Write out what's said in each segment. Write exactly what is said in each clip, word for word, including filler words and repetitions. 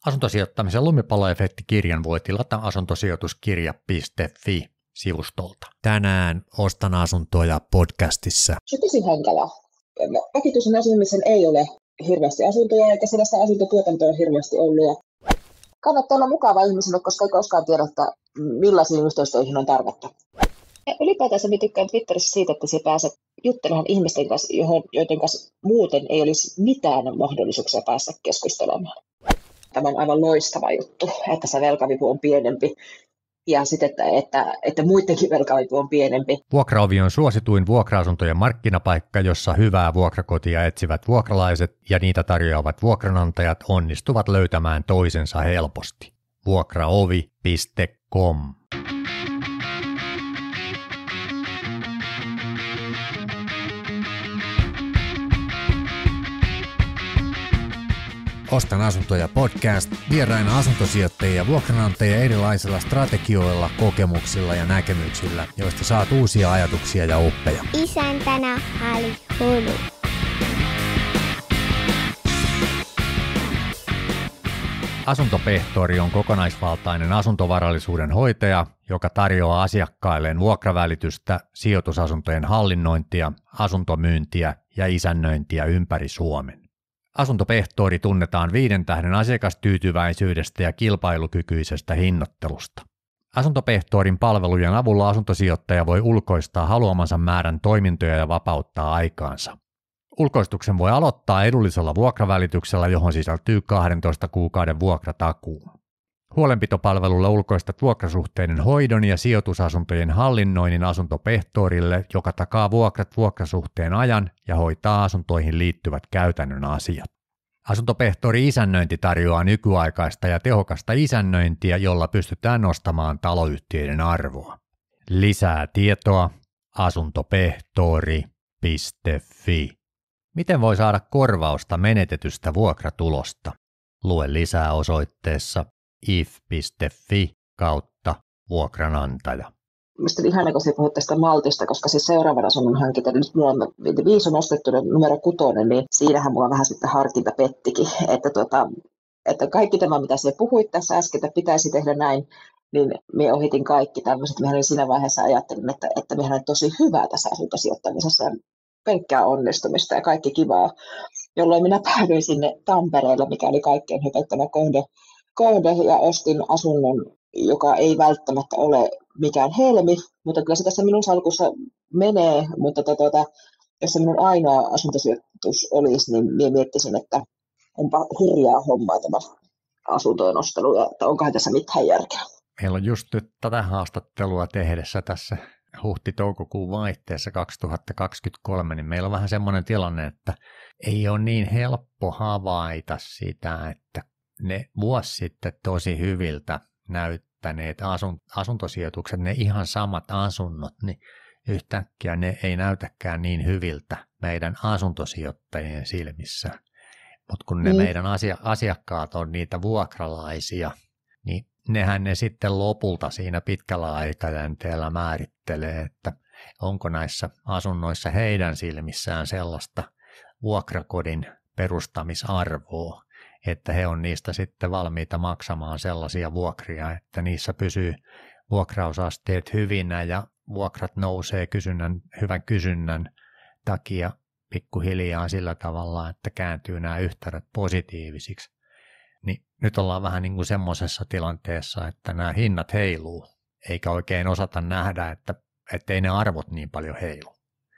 Asuntosijoittamisen lumipalloefekti-kirjan voi tilata asuntosijoituskirja piste fi-sivustolta. Tänään Ostan asuntoja podcastissa. Se on tosi hankalaa. Vakituisen asumisen ei ole hirveästi asuntoja, eikä sellaista asuntotuotantoa hirveästi ollut. Kannattaa olla mukava ihmiselle, koska ei koskaan tiedä, että millaisiin yhteistyöihin on tarvetta. Ja ylipäätänsä minä tykkään Twitterissä siitä, että sinä pääset juttelemaan ihmisten kanssa, joiden kanssa muuten ei olisi mitään mahdollisuuksia päästä keskustelemaan. Tämä on aivan loistava juttu, että se velkavipu on pienempi ja sitten, että, että, että muidenkin velkavipu on pienempi. Vuokraovi on suosituin vuokra-asuntojen markkinapaikka, jossa hyvää vuokrakotia etsivät vuokralaiset ja niitä tarjoavat vuokranantajat onnistuvat löytämään toisensa helposti. vuokraovi piste com. Ostan asuntoja podcast, vieraina asuntosijoittajia ja vuokranantajia erilaisilla strategioilla, kokemuksilla ja näkemyksillä, joista saat uusia ajatuksia ja oppeja. Isäntänä Ali Hulu. Asuntopehtori on kokonaisvaltainen asuntovarallisuuden hoitaja, joka tarjoaa asiakkailleen vuokravälitystä, sijoitusasuntojen hallinnointia, asuntomyyntiä ja isännöintiä ympäri Suomen. Asuntopehtori tunnetaan viiden tähden asiakastyytyväisyydestä ja kilpailukykyisestä hinnoittelusta. Asuntopehtorin palvelujen avulla asuntosijoittaja voi ulkoistaa haluamansa määrän toimintoja ja vapauttaa aikaansa. Ulkoistuksen voi aloittaa edullisella vuokravälityksellä, johon sisältyy kahdentoista kuukauden vuokratakuu. Huolenpitopalvelulla ulkoistat vuokrasuhteiden hoidon ja sijoitusasuntojen hallinnoinnin asuntopehtorille, joka takaa vuokrat vuokrasuhteen ajan ja hoitaa asuntoihin liittyvät käytännön asiat. Asuntopehtori isännöinti tarjoaa nykyaikaista ja tehokasta isännöintiä, jolla pystytään nostamaan taloyhtiöiden arvoa. Lisää tietoa asuntopehtori piste fi. Miten voi saada korvausta menetetystä vuokratulosta? Lue lisää osoitteessa if piste fi kautta vuokranantaja. Minusta on ihana, kun puhut tästä maltista, koska siis seuraavan asunnon hankinta, nyt minulla on viisi on ostettu numero kutonen, niin siinähän mulla vähän sitten harkinta pettikin, että, tuota, että kaikki tämä, mitä sinä puhuit tässä äsken, että pitäisi tehdä näin, niin minä ohitin kaikki tämmöiset. Minä olin siinä vaiheessa ajattelin, että, että minä olen tosi hyvä tässä asuntosijoittamisessa ja pelkkää onnistumista ja kaikki kivaa, jolloin minä päädyin sinne Tampereelle, mikä oli kaikkein hypättävä kohde. kohde ja ostin asunnon, joka ei välttämättä ole mikään helmi, mutta kyllä se tässä minun salkussa menee, mutta tuota, jos se minun ainoa asuntosijoitus olisi, niin minä miettisin, että onpa hurjaa hommaa tämä asuntojen ostelu, ja että onkohan tässä mitään järkeä. Meillä on just nyt tätä haastattelua tehdessä tässä huhti-toukokuun vaihteessa kaksituhattakaksikymmentäkolme, niin meillä on vähän semmoinen tilanne, että ei ole niin helppo havaita sitä, että ne vuosi sitten tosi hyviltä näyttäneet asuntosijoitukset, ne ihan samat asunnot, niin yhtäkkiä ne ei näytäkään niin hyviltä meidän asuntosijoittajien silmissä. Mutta kun ne mm. meidän asiakkaat on niitä vuokralaisia, niin nehän ne sitten lopulta siinä pitkällä aikajänteellä määrittelee, että onko näissä asunnoissa heidän silmissään sellaista vuokrakodin perustamisarvoa, että he on niistä sitten valmiita maksamaan sellaisia vuokria, että niissä pysyy vuokrausasteet hyvinä ja vuokrat nousee kysynnän, hyvän kysynnän takia pikkuhiljaa sillä tavalla, että kääntyy nämä yhtälöt positiivisiksi. Niin nyt ollaan vähän niin kuin semmoisessa tilanteessa, että nämä hinnat heiluu, eikä oikein osata nähdä, että ettei ne arvot niin paljon heilu.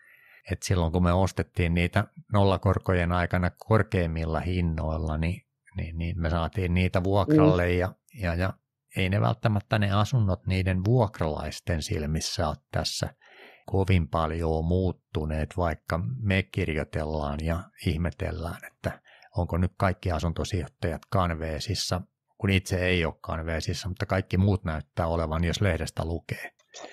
Et silloin kun me ostettiin niitä nollakorkojen aikana korkeimmilla hinnoilla, niin Niin, niin me saatiin niitä vuokralle mm. ja, ja, ja ei ne välttämättä ne asunnot niiden vuokralaisten silmissä ole tässä kovin paljon muuttuneet, vaikka me kirjoitellaan ja ihmetellään, että onko nyt kaikki asuntosijoittajat kanveesissa, kun itse ei ole kanveesissa, mutta kaikki muut näyttää olevan, jos lehdestä lukee.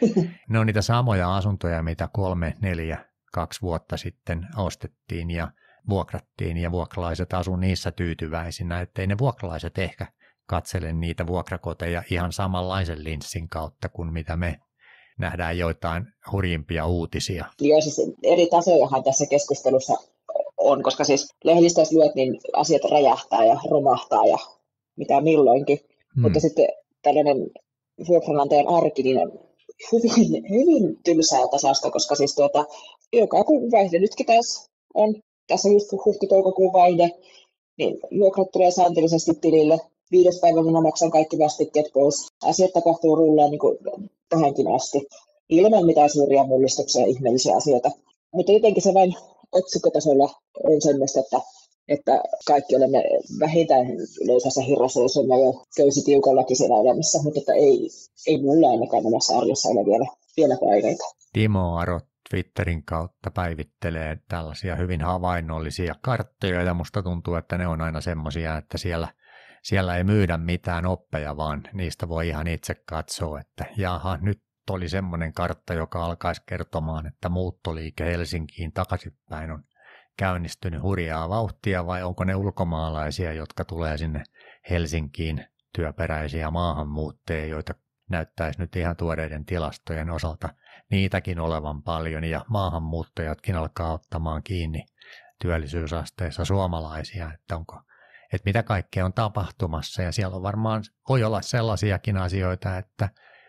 Ne on niitä samoja asuntoja, mitä kolme, neljä, kaksi vuotta sitten ostettiin ja vuokrattiin ja vuokralaiset asu niissä tyytyväisinä, ettei ne vuokralaiset ehkä katsele niitä vuokrakoteja ihan samanlaisen linssin kautta kuin mitä me nähdään joitain hurjimpia uutisia. Joo, siis eri tasojahan tässä keskustelussa on, koska siis lehdistä jos luet, niin asiat räjähtää ja romahtaa ja mitä milloinkin. Hmm. Mutta sitten tällainen vuokranantajan arki niin on hyvin, hyvin tylsää tasasta, koska siis tuota, joka kuun vaihde nytkin taas on, tässä just huhti-toukokuun vaihde, niin vuokrat tulee sääntöllisesti tilille. Viides päivä minä maksan kaikki vastikkeet pois. Asiat tapahtuu rullaan niin kuin tähänkin asti, ilman mitään suuria mullistuksia ja ihmeellisiä asioita. Mutta jotenkin se vain otsikkotasolla on semmoista, että, että kaikki olemme vähintään löysässä hirrassa, jos olemme jo köysi tiukallakin siellä elämässä, mutta että ei, ei mulla ainakaan omassa arjessa ole vielä, vielä paineita. Timo Aro Twitterin kautta päivittelee tällaisia hyvin havainnollisia karttoja, ja musta tuntuu, että ne on aina semmoisia, että siellä, siellä ei myydä mitään oppeja, vaan niistä voi ihan itse katsoa, että jaha, nyt oli semmoinen kartta, joka alkaisi kertomaan, että muuttoliike Helsinkiin takaisinpäin on käynnistynyt hurjaa vauhtia, vai onko ne ulkomaalaisia, jotka tulee sinne Helsinkiin, työperäisiä maahanmuuttajia, joita näyttäisi nyt ihan tuoreiden tilastojen osalta niitäkin olevan paljon, ja maahanmuuttajatkin alkaa ottamaan kiinni työllisyysasteessa suomalaisia, että onko, että mitä kaikkea on tapahtumassa, ja siellä on varmaan, voi olla sellaisiakin asioita, että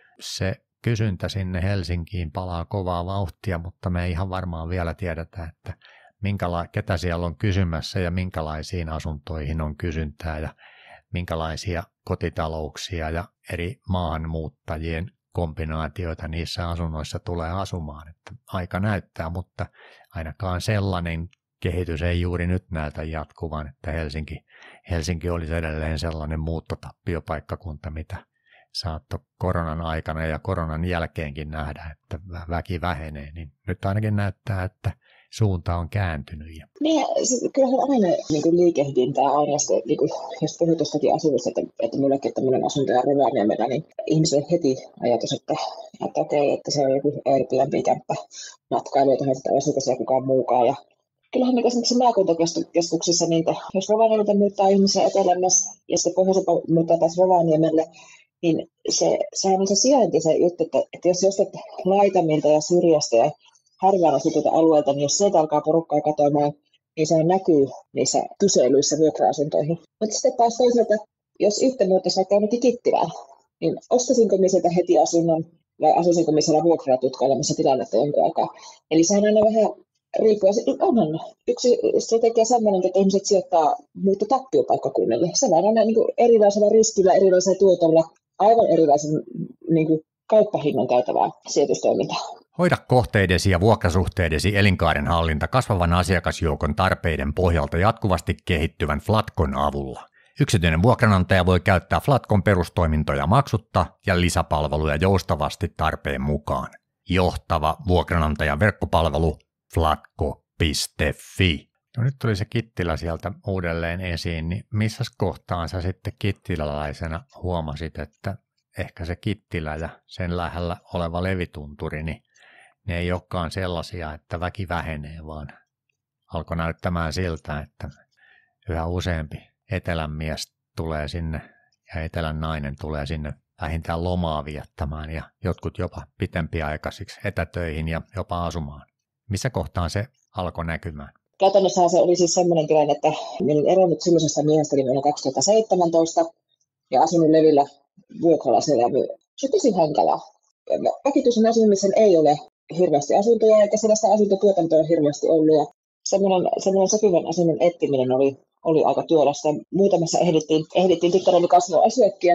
se kysyntä sinne Helsinkiin palaa kovaa vauhtia, mutta me ei ihan varmaan vielä tiedetä, että minkäla- ketä siellä on kysymässä ja minkälaisiin asuntoihin on kysyntää ja minkälaisia kotitalouksia ja eri maahanmuuttajien kombinaatioita niissä asunnoissa tulee asumaan. Että aika näyttää, mutta ainakaan sellainen kehitys ei juuri nyt näytä jatkuvan, että Helsinki, Helsinki olisi edelleen sellainen muuttotappiopaikkakunta, mitä saattoi koronan aikana ja koronan jälkeenkin nähdä, että väki vähenee, niin nyt ainakin näyttää, että suunta on kääntynyt. Niin, kyllähän aina niin kuin liikehdintää aina, niin kuin, jos puhuu tuostakin asunnasta, että, että minullakin tämmöinen asunto ja Rovaniemellä, niin ihmisille heti ajatus, että, että okei, että se on joku Airbnb-kämppä matkailu, jota sitä asukas ja kukaan muukaan. Ja kyllähän niin esimerkiksi maakuntakeskuksissa, niin jos Rovaniemeltä muuttaa ihmisiä etelämässä ja sitten pohjoisempaa muuttaa taas Rovaniemelle, niin se, sehän on se sijainti se juttu, että, että jos ostat laitamilta ja syrjästä ja harvaan asutulta alueelta, niin jos sieltä alkaa porukkaa katoamaan, niin sehän näkyy niissä kyselyissä vuokra-asuntoihin. Mutta sitten taas toisaalta, jos itse muuttaisi vaikka ainakin Kittilään, niin ostaisinko minä sieltä heti asunnon vai asuisinko minä siellä vuokratutkalla, missä tilannetta jonkun aikaa. Eli sehän aina vähän riippuu. Onhan yksi strategia sellainen, että ihmiset sijoittaa muutto tappiopaikkakunnille. Se on aina niin kuin erilaisella riskillä, erilaisella tuotolla, aivan erilaisen niin kuin kauppahinnan käytävää sijoitustoimintaa. Hoida kohteidesi ja vuokrasuhteidesi elinkaaren hallinta kasvavan asiakasjoukon tarpeiden pohjalta jatkuvasti kehittyvän Flatkon avulla. Yksityinen vuokranantaja voi käyttää Flatkon perustoimintoja maksutta ja lisäpalveluja joustavasti tarpeen mukaan. Johtava vuokranantajan verkkopalvelu flatko piste fi. No nyt tuli se Kittilä sieltä uudelleen esiin, niin missä kohtaan sä sitten kittiläläisenä huomasit, että ehkä se Kittilä ja sen lähellä oleva levitunturi, niin ne ei olekaan sellaisia, että väki vähenee, vaan alkoi näyttämään siltä, että yhä useampi etelän mies tulee sinne ja etelän nainen tulee sinne vähintään lomaa viettämään ja jotkut jopa pitempiaikaisiksi etätöihin ja jopa asumaan. Missä kohtaan se alkoi näkymään? Käytännössä se oli siis sellainen tilanne, että olin eronnut silloisesta miehestäni vuonna kaksituhattaseitsemäntoista ja asunut Levillä vuokralla siellä. Se on tosi hankalaa. Vakituisen asumisen ei ole hirveästi asuntoja, eikä sellaista asuntotuotantoa on hirveästi ollut. Ja semmoinen, semmoinen sopivan asunnon etsiminen oli, oli aika työlästä. Muutamassa ehdittiin, ehdittiin tyttäreni kanssa jo asuakin.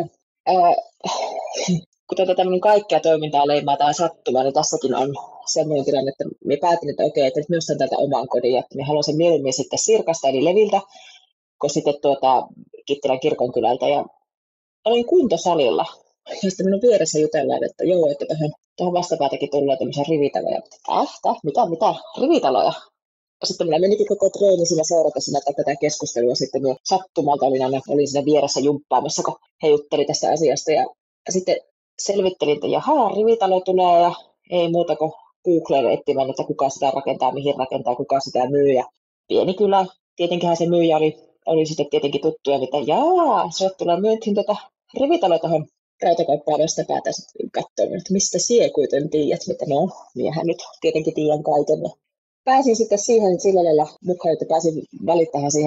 Kun tätä tämmöinen kaikkea toimintaa leimaa tai sattumaa, niin tässäkin on semmoinen tilanne, että me päätin, että okei, että nyt myös tätä omaan kodin, että me haluaisin mieluummin sitten Sirkasta eli Leviltä, kun sitten tuota Kittilän kirkonkylältä. Ja olin kuntosalilla, ja sitten minun vieressä jutellaan, että joo, että tähän, tähän vastapäätäkin tulee tämmöisiä rivitaloja. Ahta, mitä, mitä, rivitaloja? Ja sitten minä menikin koko treeni siinä seuratessina tätä keskustelua. Sitten minä sattumalta olin aina olin siinä vieressä jumppaamassa, kun he jutteli tästä asiasta. Ja, ja sitten selvittelin, että jaha, rivitalo tulee ja ei muuta kuin Googleen etsimään, että kuka sitä rakentaa, mihin rakentaa, kuka sitä myy. Ja pieni kylä, tietenkinhän se myyjä oli, oli sitten tietenkin tuttuja, että jaa, se tulee myyntiin tuota rivitalo tuohon rautakauppaan vastapäätä sitten katsomaan, että mistä sie kuitenkin tiedät, että no, miehän nyt tietenkin tiedän kaiken. Pääsin sitten siihen sillä lailla mukaan, että pääsin välittämään siihen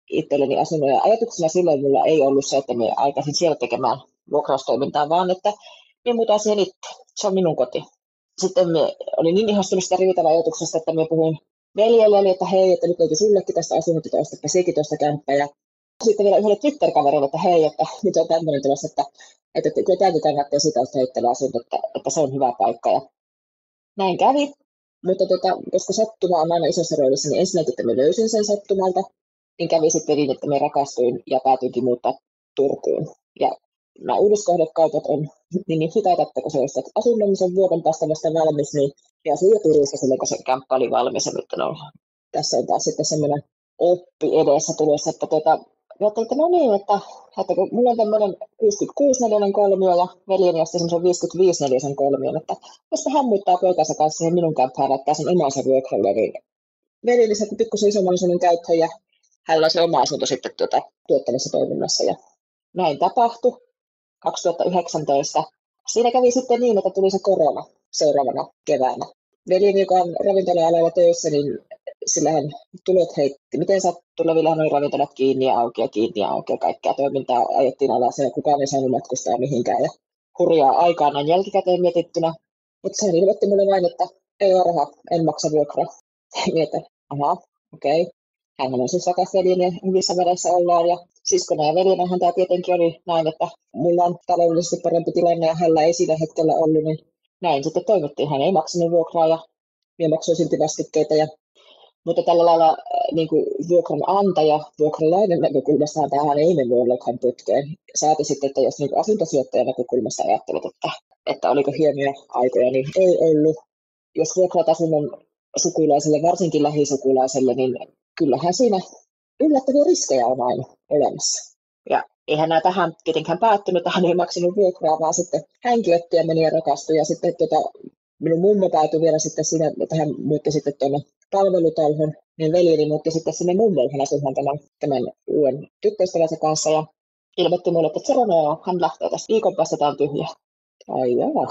itselleni asunnon. Ja ajatuksena silloin mulla ei ollut se, että minä aikaisin siellä tekemään vuokraustoimintaa, vaan että minä muutan siihen itse. Se on minun koti. Sitten minä olin niin ihastunut sitä Riitan ajatuksesta, että minä puhuin veljelle, että hei, että nyt löytyi sullekin tästä asunnot, että ostapa sekin tuosta kämppää. Ja sitten vielä yhdelle Twitter-kaverille, että hei, että nyt on tämmöinen tulossa, että, että kyllä täytyy kannattaa sitä heittellä asunto, että, että se on hyvä paikka. Ja näin kävi, mutta tota, koska sattuma on aina isossa roolissa, niin ensinnäkin, että minä löysin sen sattumalta, niin kävi sitten niin, että minä rakastuin ja päätyinkin muuttaa Turkuun. Ja nämä uudiskohdekaupat on niin, niin hitaita, että kun se ostat asunnon, niin se on vuoden päästä vasta valmis, niin ja asui jo Turussa silloin, kun se kämppä oli valmis. Ja nyt on, tässä on taas sitten semmoinen oppi edessä tulossa, että tuota, ajattelin, että no niin, että, että kun mulla on tämmöinen kuusikymmentäkuusi neliöinen kolmio ja veljeni on semmoisen viisikymmentäviisi neliöisen kolmion, että jos hän muuttaa poikansa kanssa siihen minun kämppään, laittaa sen omansa vuokralle, niin veljeni sai pikkusen isomman asunnon käyttöön ja hänellä on se oma asunto sitten tuota, tuottavassa toiminnassa. Ja näin tapahtui kaksituhattayhdeksäntoista. Siinä kävi sitten niin, että tuli se korona seuraavana keväänä. Veljeni, joka on ravintola-alalla töissä, niin sillähän tulot heitti. Miten sattuu, Levillähän oli ravintolat kiinni ja auki ja kiinni ja auki ja kaikkea toimintaa ajettiin alas ja kukaan ei saanut matkustaa mihinkään. Ja hurjaa aikaa näin jälkikäteen mietittynä. Mutta sehän ilmoitti mulle vain, että ei ole rahaa, en maksa vuokraa. Mietin, aha, okei. Okay. Hänhän on siis rakas veljeni ja hyvissä väleissä ollaan. Ja siskona ja veljenähän tämä tietenkin oli näin, että mulla on taloudellisesti parempi tilanne ja hänellä ei sillä hetkellä ollut. Niin näin sitten toimittiin. Hän ei maksanut vuokraa ja minä maksoin silti vastikkeita. Ja mutta tällä lailla niin kuin vuokranantaja, vuokralainen näkökulmasta tähän ei mennyt ollenkaan putkeen. Saati sitten, että jos niin asuntosijoittajan näkökulmasta ajattelet, että, että oliko hienoja aikoja, niin ei ollut. Jos vuokrat asunnon sukulaiselle, varsinkin lähisukulaiselle, niin kyllähän siinä yllättäviä riskejä on aina olemassa. Ja eihän nämä tähän tietenkään päättynyt, että hän ei maksanut vuokraa, vaan sitten hänkin otti ja meni ja rakastui. Ja sitten tuota, minun mummo päätyi vielä sitten siinä, että hän muutti sitten tuonne palvelutalhon, niin veljeni muutti sitten sinne mummolle, hän asui tämän, tämän uuden tyttöystävänsä kanssa ja ilmoitti mulle, että Seronoo, hän lähtee tästä viikon päästä, tämä on tyhjä. Ai jaa,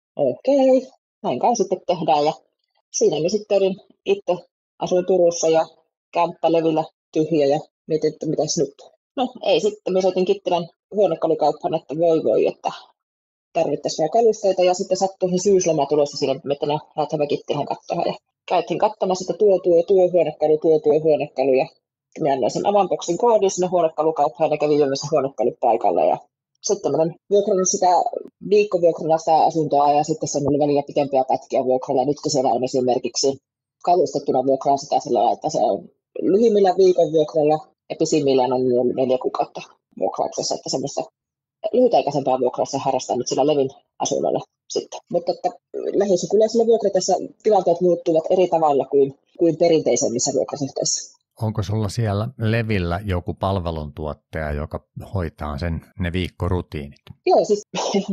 okei, okay. Näin kai sitten tehdään ja siinä me sitten olin itse, asuin Turussa ja kämppälevillä tyhjä ja mietin, että mitäs nyt. No ei sitten, me soitin Kittilän huonekalukauppaan, että voi voi, että tarvittaisiin vähän kalusteita ja sitten sattui syysloma tulossa siinä, että no lähdetään Kittilän katsomaan ja käytiin katsomassa, että tuo, tuo, tuo huonekalu, tuo, tuo huonekalu ja minä annoin sen avainboksin koodin sinne huonekalukauppaan ja kävin viemässä huonekalut paikalle ja sitten mä olen vuokrannut sitä viikkovuokralla sitä asuntoa ja sitten se on ollut välillä pitempiä pätkiä vuokralla. Nyt kun siellä on esimerkiksi kalustettuna vuokraa sitä sillä lailla, että se on lyhimmillä viikon vuokralla ja pisimmillään on neljä kuukautta vuokrauksessa, että semmoista lyhytaikaisempaa vuokrausta harrastaa nyt sillä Levin asunnolla sitten. Mutta että lähisukulaisilla vuokratessa tilanteet muuttuvat eri tavalla kuin, kuin perinteisemmissä vuokrasuhteissa. Onko sulla siellä Levillä joku palveluntuottaja, joka hoitaa sen ne viikkorutiinit? Joo, siis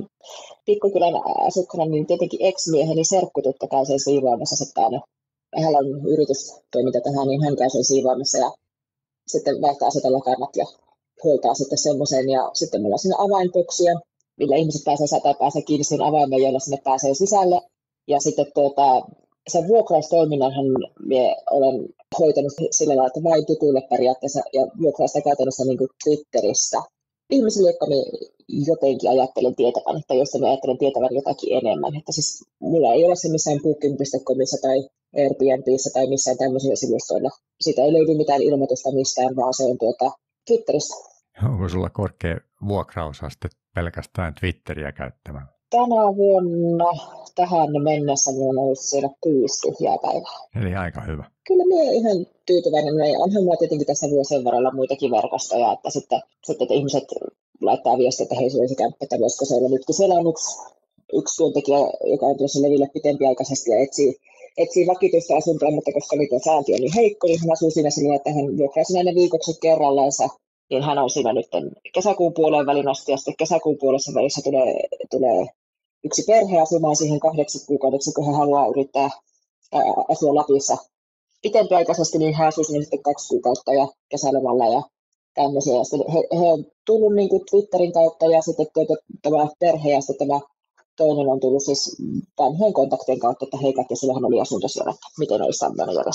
Pikkukylän asukkana, niin tietenkin ex-mieheni serkku totta kai sen siivoamassa. Sitten aina, hänellä on yritystoiminta tähän, niin hän käy sen siivoamassa ja sitten vaihtaa sitä lakanat ja huoltaa sitten semmoisen. Ja sitten meillä on siinä avainboksia, millä ihmiset pääsee tai pääsee kiinni siihen avaimeen, jolla sinne pääsee sisälle. Ja sitten tuota, sen vuokraustoiminnanhan minä olen hoitanut sillä lailla, että vain tutuille periaatteessa ja vuokrausta käytännössä niin kuin Twitterissä. Ihmisille, jotka me jotenkin ajattelen tietävän, että josta me ajattelen tietävän jotakin enemmän. Että siis mulla ei ole se missään booking piste comissa tai Airbnbissä tai missään tämmöisillä sivustoilla. Siitä ei löydy mitään ilmoitusta mistään, vaan se on tuota Twitterissä. Onko sulla korkea vuokrausaste pelkästään Twitteriä käyttämään? Tänä vuonna tähän mennessä minulla on ollut siellä kuusi tyhjää päivää. Eli aika hyvä. Kyllä minä olen ihan tyytyväinen. Onhan minulla tietenkin tässä vuosien varrella muitakin verkostoja, että sitten, sitten että ihmiset laittaa viestiä, että hei, se olisi kämppä, että voisiko se olla nytkin. Siellä on yksi, yksi työntekijä, joka on tuossa Leville pitempiaikaisesti ja etsii, etsii vakituista asuntoa, mutta koska niiden saanti on niin heikko, niin hän asuu siinä sillä, että hän vuokraa sinne ne viikoksi kerrallansa. Niin hän on siinä nyt kesäkuun puoleen välin asti ja sitten kesäkuun puolessa välissä tulee, tulee yksi perhe asumaan siihen kahdeksi kuukaudeksi, kun hän haluaa yrittää ää, asua Lapissa pitempiaikaisesti, niin hän asuu siinä sitten kaksi kuukautta ja kesälomalla ja tämmöisiä. Ja he, he on tullut niin kuin Twitterin kautta ja sitten tuota, tämä perhe ja sitten tämä toinen on tullut siis vanhojen kontaktien kautta, että hei Katja, sullahan oli asunto siellä, että miten olisi tämmöinen järjestelmä.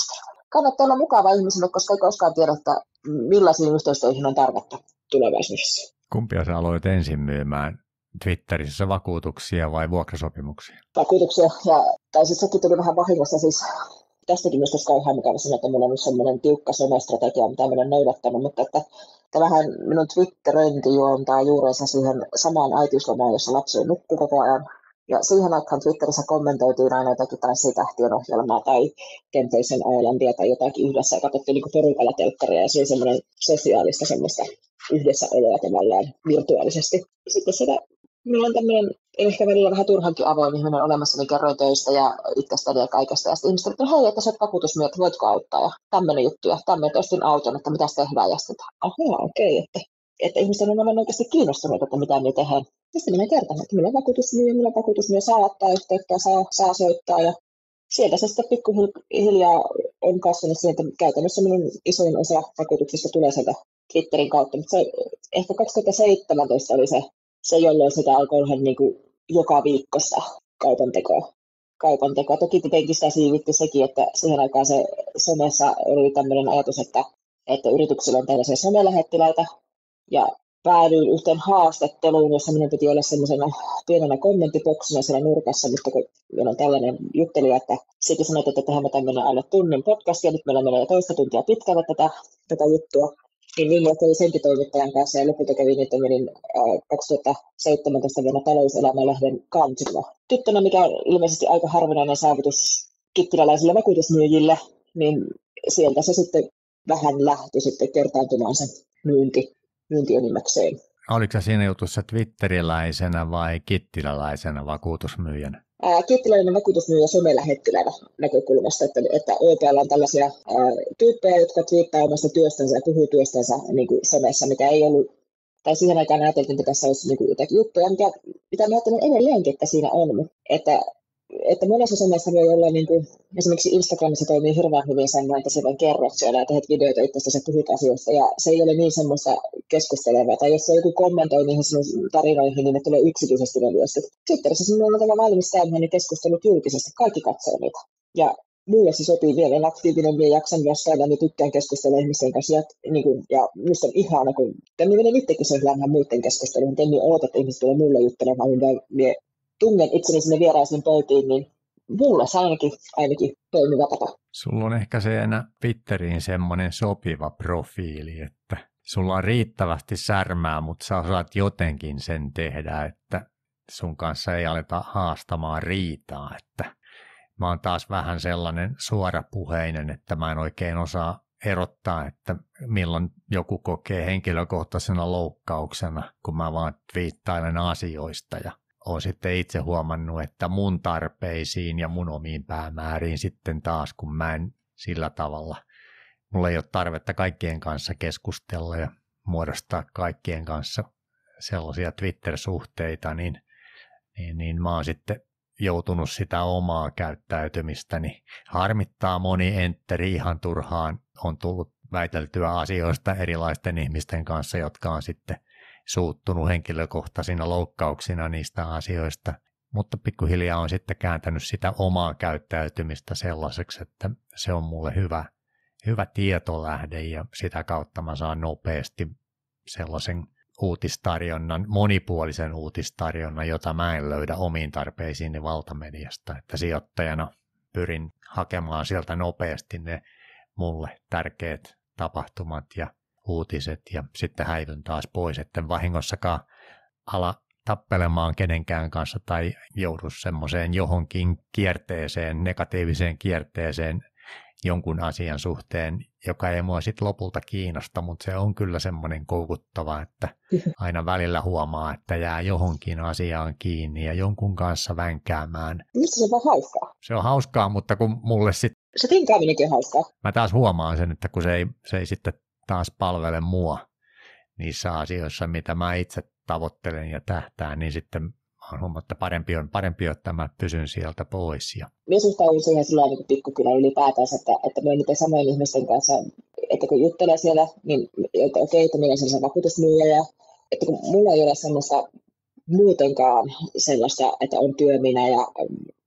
kannattaa olla mukava ihmisille, koska ei koskaan tiedä, että millaisiin yhteistyöihin on tarvetta tulevaisuudessa. Kumpia sä aloit ensin myymään? Twitterissä vakuutuksia vai vuokrasopimuksia? Vakuutuksia, ja, tai siis sekin tuli vähän vahingossa, siis tästäkin myös kauhean mukava sanoa, että minulla on sellainen tiukka somestrategia, mitä minä olen noudattanut, mutta että tämähän minun Twitteröinti juontaa juurensa siihen samaan äitiyslomaan, jossa lapsi nukkuu koko ajan. Ja siihen aikaan Twitterissä kommentoitiin aina jotakin tanssitähtien ohjelmaa tai Temptation Islandia tai jotakin yhdessä ja katsottiin niin porukalla telkkaria ja se oli semmoinen sosiaalista semmoista yhdessäoloa tavallaan virtuaalisesti. Sitten sitä, minulla on tämmöinen ehkä välillä vähän turhankin avoin ihminen olemassa, niin kerroin töistä ja itsestäni ja kaikesta. Ja sitten ihmiset että hei, että sä oot vakuutusmyyjä, että voitko auttaa ja tämmöinen juttu ja tämmöinen, että ostin auton, että mitäs tehdään ja sitten, ahaa, okei, okay, että että ihmiset on aivan oikeasti kiinnostuneita, että mitä me tehdään. Ja sitten minä kertaan, että minulla on vakuutusmyyjä, minulla on vakuutusmyyjä, saa ottaa yhteyttä, saa, saa soittaa. Ja sieltä se sitten pikkuhiljaa on kasvanut siihen, että käytännössä minun isoin osa vakuutuksista tulee sieltä Twitterin kautta. Mutta se, ehkä kaksituhattaseitsemäntoista oli se, se jolloin sitä alkoi olla niin kuin joka viikosta kaupantekoa. kaupantekoa. Toki tietenkin sitä siivitti sekin, että siihen aikaan se somessa oli tämmöinen ajatus, että, että yrityksillä on tällaisia somelähettiläitä. Ja päädyin yhteen haastatteluun, jossa minun piti olla semmoisena pienenä kommenttiboksina siellä nurkassa, mutta kun meillä on tällainen juttelija, että sitten sanoit, että tehdään tämmöinen alle tunnin podcast, ja nyt meillä menee jo toista tuntia pitkälle tätä, tätä juttua, niin niin oli sentitoimittajan kanssa, ja lopulta kävin, että menin äh, kaksituhattaseitsemäntoista vuonna Talouselämä-lehden kantsilla. Tyttönä, mikä on ilmeisesti aika harvinainen saavutus kittiläläisille vakuutusmyyjille, niin sieltä se sitten vähän lähti sitten kertaantumaan se myynti. myyntionimmäkseen. Oliko sä siinä jutussa twitteriläisenä vai kittiläläisenä vakuutusmyyjänä? Ää, kittiläinen vakuutusmyyjä somelähettilänä näkökulmasta, että, että O P L on tällaisia ää, tyyppejä, jotka twiittaa omasta työstänsä ja puhuu työstänsä niin kuin somessa, mikä ei ollut, tai siihen aikaan ajateltiin, että tässä olisi niin kuin jotakin juttuja, mitä, mitä me ajattelen edelleenkin, että siinä on, että että monessa somessa voi olla, niin kuin, esimerkiksi Instagramissa toimii hirveän hyvin semmoinen, että sä vain kerrot siellä ja teet videoita itsestä, sä puhut asioista, ja se ei ole niin semmoista keskustelevaa, tai jos se joku kommentoi niihin sinun tarinoihin, niin ne tulee yksityisesti ne viestit. Twitterissä sinulla on tämä valmis käymään ne keskustelut julkisesti, kaikki katsoo niitä. Ja mulle se sopii vielä aktiivinen, minä jaksan vastailla, niin tykkään keskustella ihmisten kanssa, ja, niin kuin, ja minusta on ihana, kun minä menen itsekin seuraamaan muiden keskusteluun, mutta en minä odota, että ihmiset tulee mulle juttelemaan, niin minä tungen itseni sinne vieraisiin pöytiin, niin mulle se ainakin, ainakin toimiva tapa. Sulla on ehkä se enää Twitteriin semmoinen sopiva profiili, että sulla on riittävästi särmää, mutta sä osaat jotenkin sen tehdä, että sun kanssa ei aleta haastamaan riitaa. Että mä oon taas vähän sellainen suorapuheinen, että mä en oikein osaa erottaa, että milloin joku kokee henkilökohtaisena loukkauksena, kun mä vaan twiittailen asioista ja olen sitten itse huomannut, että mun tarpeisiin ja mun omiin päämääriin sitten taas, kun mä en sillä tavalla, mulla ei ole tarvetta kaikkien kanssa keskustella ja muodostaa kaikkien kanssa sellaisia Twitter-suhteita, niin, niin, niin mä oon sitten joutunut sitä omaa käyttäytymistäni. Harmittaa moni entteri ihan turhaan, on tullut väiteltyä asioista erilaisten ihmisten kanssa, jotka on sitten suuttunut henkilökohtaisina loukkauksina niistä asioista, mutta pikkuhiljaa on sitten kääntänyt sitä omaa käyttäytymistä sellaiseksi, että se on mulle hyvä, hyvä tietolähde ja sitä kautta mä saan nopeasti sellaisen uutistarjonnan, monipuolisen uutistarjonnan, jota mä en löydä omiin tarpeisiini valtamediasta, että sijoittajana pyrin hakemaan sieltä nopeasti ne mulle tärkeät tapahtumat ja uutiset ja sitten häivyn taas pois, etten vahingossakaan ala tappelemaan kenenkään kanssa tai joudu semmoiseen johonkin kierteeseen, negatiiviseen kierteeseen jonkun asian suhteen, joka ei mua sitten lopulta kiinnosta, mutta se on kyllä semmoinen koukuttava, että aina välillä huomaa, että jää johonkin asiaan kiinni ja jonkun kanssa vänkäämään. Mistä se on vaan hauskaa? Se on hauskaa, mutta kun mulle sitten... Se tinkaaminenkin on hauskaa. Mä taas huomaan sen, että kun se ei, se ei sitten taas palvele mua niissä asioissa, mitä mä itse tavoittelen ja tähtään, niin sitten on huomannut, että parempi on, parempi, että mä pysyn sieltä pois. Ja... Minä suhtaudun siihen sillä tavalla niin pikkukylä ylipäätänsä, että, että minä niiden samojen ihmisten kanssa, että kun juttelee siellä, niin että okei, että minä olen sellaisen vakuutusmyyjä, ja että kun mulla ei ole semmoista muutenkaan sellaista, että on työminä ja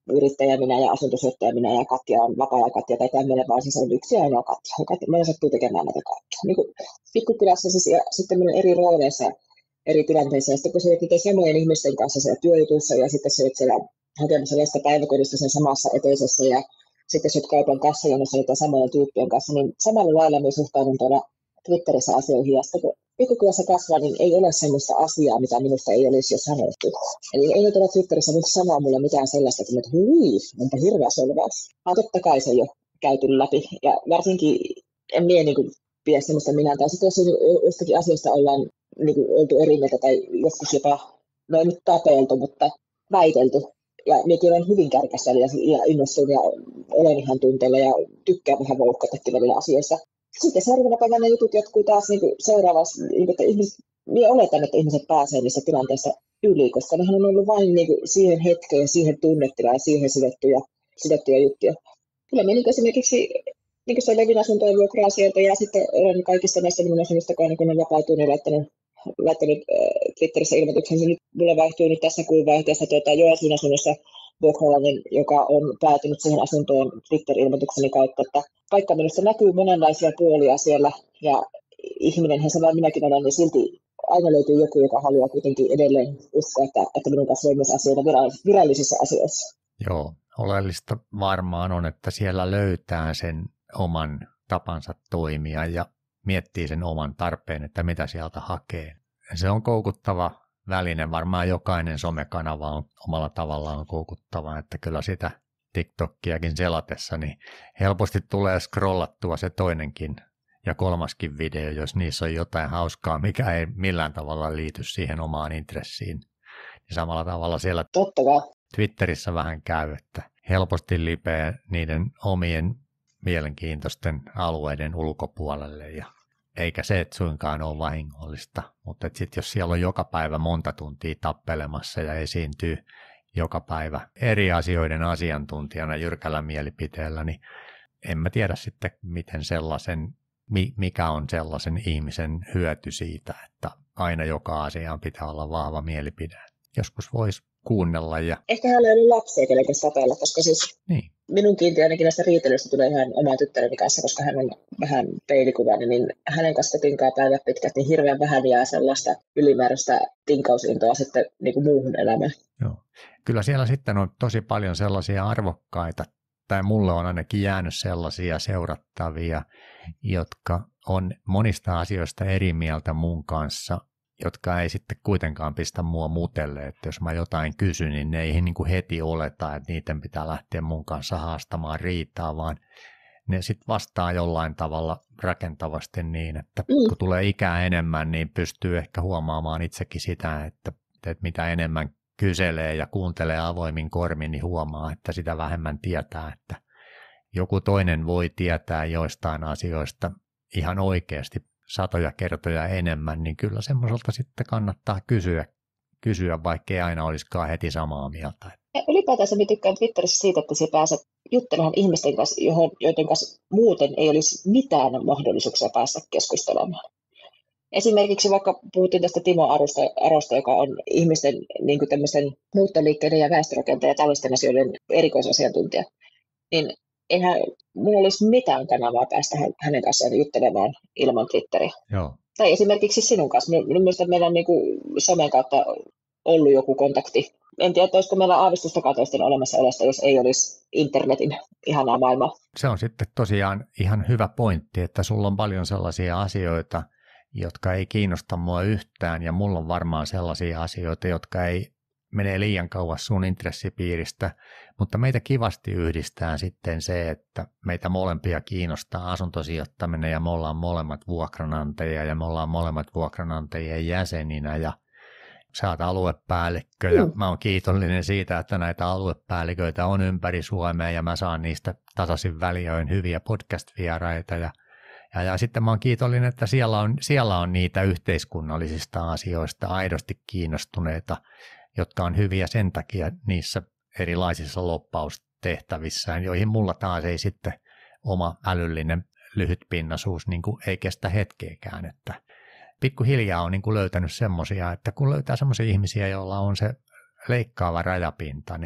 yrittäjä minä ja asuntosijoittaja minä ja Katja on vapaa Katja tai tämmöinen, vaan siis on yksi ainoa Katja. Katja meillä sattuu tekemään näitä kaikkia. Niin pikkukylässä siis, ja sitten meillä on eri rooleissa, eri tilanteissa. Ja sitten kun sä olet niiden samojen ihmisten kanssa siellä työjutussa ja sitten sä olet siellä hakemassa lasta päiväkodista sen samassa eteisessä ja sitten sä olet kaupan kassajonossa niiden samojen tyyppien kanssa, niin samalla lailla me suhtaudun tuolla Twitterissä asioihin. Ja sitten kun pikkukylässä kasvaa, niin ei ole sellaista asiaa, mitä minusta ei olisi jo sanottu. Eli ei ole tuolla Twitterissä nyt sanoa mulle mitään sellaista, että hui, onpa hirveä solvaus. Vaan totta kai se ei ole käyty läpi. Ja varsinkin en mie niin pidä sellaista minä. Tai sitten jos jostakin asiasta ollaan niin kuin, oltu eri mieltä tai joskus jopa, no ei nyt tapeltu, mutta väitelty. Ja minäkin olen hyvin kärkässä ja, ja innostun ja olen ihan tunteella ja tykkään vähän vouhkatakin välillä asioissa. Sitten seuraavana päivänä jutut jatkuu taas niin seuraavassa, niin että ihmiset, minä oletan, että ihmiset pääsevät niissä tilanteissa yli, koska nehän on ollut vain niin siihen hetkeen, siihen tunnetilaan ja siihen sidettyjä, sidettyjä juttuja. Kyllä minä niin esimerkiksi niin se Levin asuntojen vuokraa sieltä ja sitten olen kaikista näistä minun asunnostakaan, kun on vapautunut, niin laittanut, laittanut äh, Twitterissä ilmoituksen. Se nyt mulla vaihtuu nyt tässä kuun vaihteessa tuota, Joensuun asunnossa vuokralainen, joka on päätynyt siihen asuntoon Twitter-ilmoitukseni kautta, että vaikka minusta näkyy monenlaisia puolia siellä ja ihminen, hän sanoo minäkin olen, niin silti aina löytyy joku, joka haluaa kuitenkin edelleen uskoa, että, että minun kanssa voi myös asioida virallisissa asioissa. Joo, oleellista varmaan on, että siellä löytää sen oman tapansa toimia ja miettii sen oman tarpeen, että mitä sieltä hakee. Se on koukuttava väline, varmaan jokainen somekanava on omalla tavallaan koukuttava, että kyllä sitä TikTokiakin selatessa, niin helposti tulee scrollattua se toinenkin ja kolmaskin video, jos niissä on jotain hauskaa, mikä ei millään tavalla liity siihen omaan intressiin. Ja samalla tavalla siellä Twitterissä vähän käy, että helposti lipee niiden omien mielenkiintoisten alueiden ulkopuolelle ja eikä se et suinkaan ole vahingollista, mutta sitten jos siellä on joka päivä monta tuntia tappelemassa ja esiintyy joka päivä eri asioiden asiantuntijana jyrkällä mielipiteellä, niin en mä tiedä sitten, miten sellaisen, mikä on sellaisen ihmisen hyöty siitä, että aina joka asiaan pitää olla vahva mielipide. Joskus voisi kuunnella. Ja... Ehkä hän ei ole lapsia kenenkin sateella, koska siis niin. Minun kiintiö ainakin näistä riitelyistä tulee ihan omaa tyttäreni kanssa, koska hän on vähän peilikuvainen, niin hänen kanssa tinkaa päivät pitkät, niin hirveän vähän jää sellaista ylimääräistä tinkausintoa sitten niin kuin muuhun elämään. Joo. Kyllä siellä sitten on tosi paljon sellaisia arvokkaita, tai mulle on ainakin jäänyt sellaisia seurattavia, jotka on monista asioista eri mieltä mun kanssa, jotka ei sitten kuitenkaan pistä mua mutelle, että jos mä jotain kysyn, niin ne ei niin kuin heti oleta, että niiden pitää lähteä mun kanssa haastamaan riitaa, vaan ne sitten vastaa jollain tavalla rakentavasti niin, että kun tulee ikää enemmän, niin pystyy ehkä huomaamaan itsekin sitä, että, että mitä enemmän kyselee ja kuuntelee avoimin kormin, niin huomaa, että sitä vähemmän tietää, että joku toinen voi tietää joistain asioista ihan oikeasti satoja kertoja enemmän, niin kyllä semmoiselta sitten kannattaa kysyä, kysyä vaikka ei aina olisikaan heti samaa mieltä. Ja ylipäätänsä minä tykkään Twitterissä siitä, että sinä pääset juttelemaan ihmisten kanssa, joiden kanssa muuten ei olisi mitään mahdollisuuksia päästä keskustelemaan. Esimerkiksi vaikka puhuttiin tästä Timo Arosta, Arosta joka on ihmisten niin kuin tämmöisen muuttoliikkeiden ja väestörakenteen ja tällaisten asioiden erikoisasiantuntija, niin eihän minulla olisi mitään kanavaa päästä hänen kanssaan juttelemaan ilman Twitteriä. Joo. Tai esimerkiksi sinun kanssa. Minun mielestä meillä on niin kuin somen kautta ollut joku kontakti. En tiedä, olisiko meillä aavistusta katoisten olemassa olosta, jos ei olisi internetin ihanaa maailmaa. Se on sitten tosiaan ihan hyvä pointti, että sulla on paljon sellaisia asioita, jotka ei kiinnosta mua yhtään, ja mulla on varmaan sellaisia asioita, jotka ei menee liian kauas sun intressipiiristä, mutta meitä kivasti yhdistää sitten se, että meitä molempia kiinnostaa asuntosijoittaminen ja me ollaan molemmat vuokranantajia ja me ollaan molemmat vuokranantajien jäseninä ja sä oot aluepäällikkö ja mä oon kiitollinen siitä, että näitä aluepäälliköitä on ympäri Suomea ja mä saan niistä tasaisin väliöin hyviä podcast-vieraita ja Ja, ja sitten mä oon kiitollinen, että siellä on, siellä on niitä yhteiskunnallisista asioista aidosti kiinnostuneita, jotka on hyviä sen takia niissä erilaisissa loppaustehtävissä, joihin mulla taas ei sitten oma älyllinen lyhytpinnaisuus niin kuin ei kestä hetkeäkään. Että pikkuhiljaa on niin kuin löytänyt semmoisia, että kun löytää semmoisia ihmisiä, joilla on se leikkaava rajapinta, niin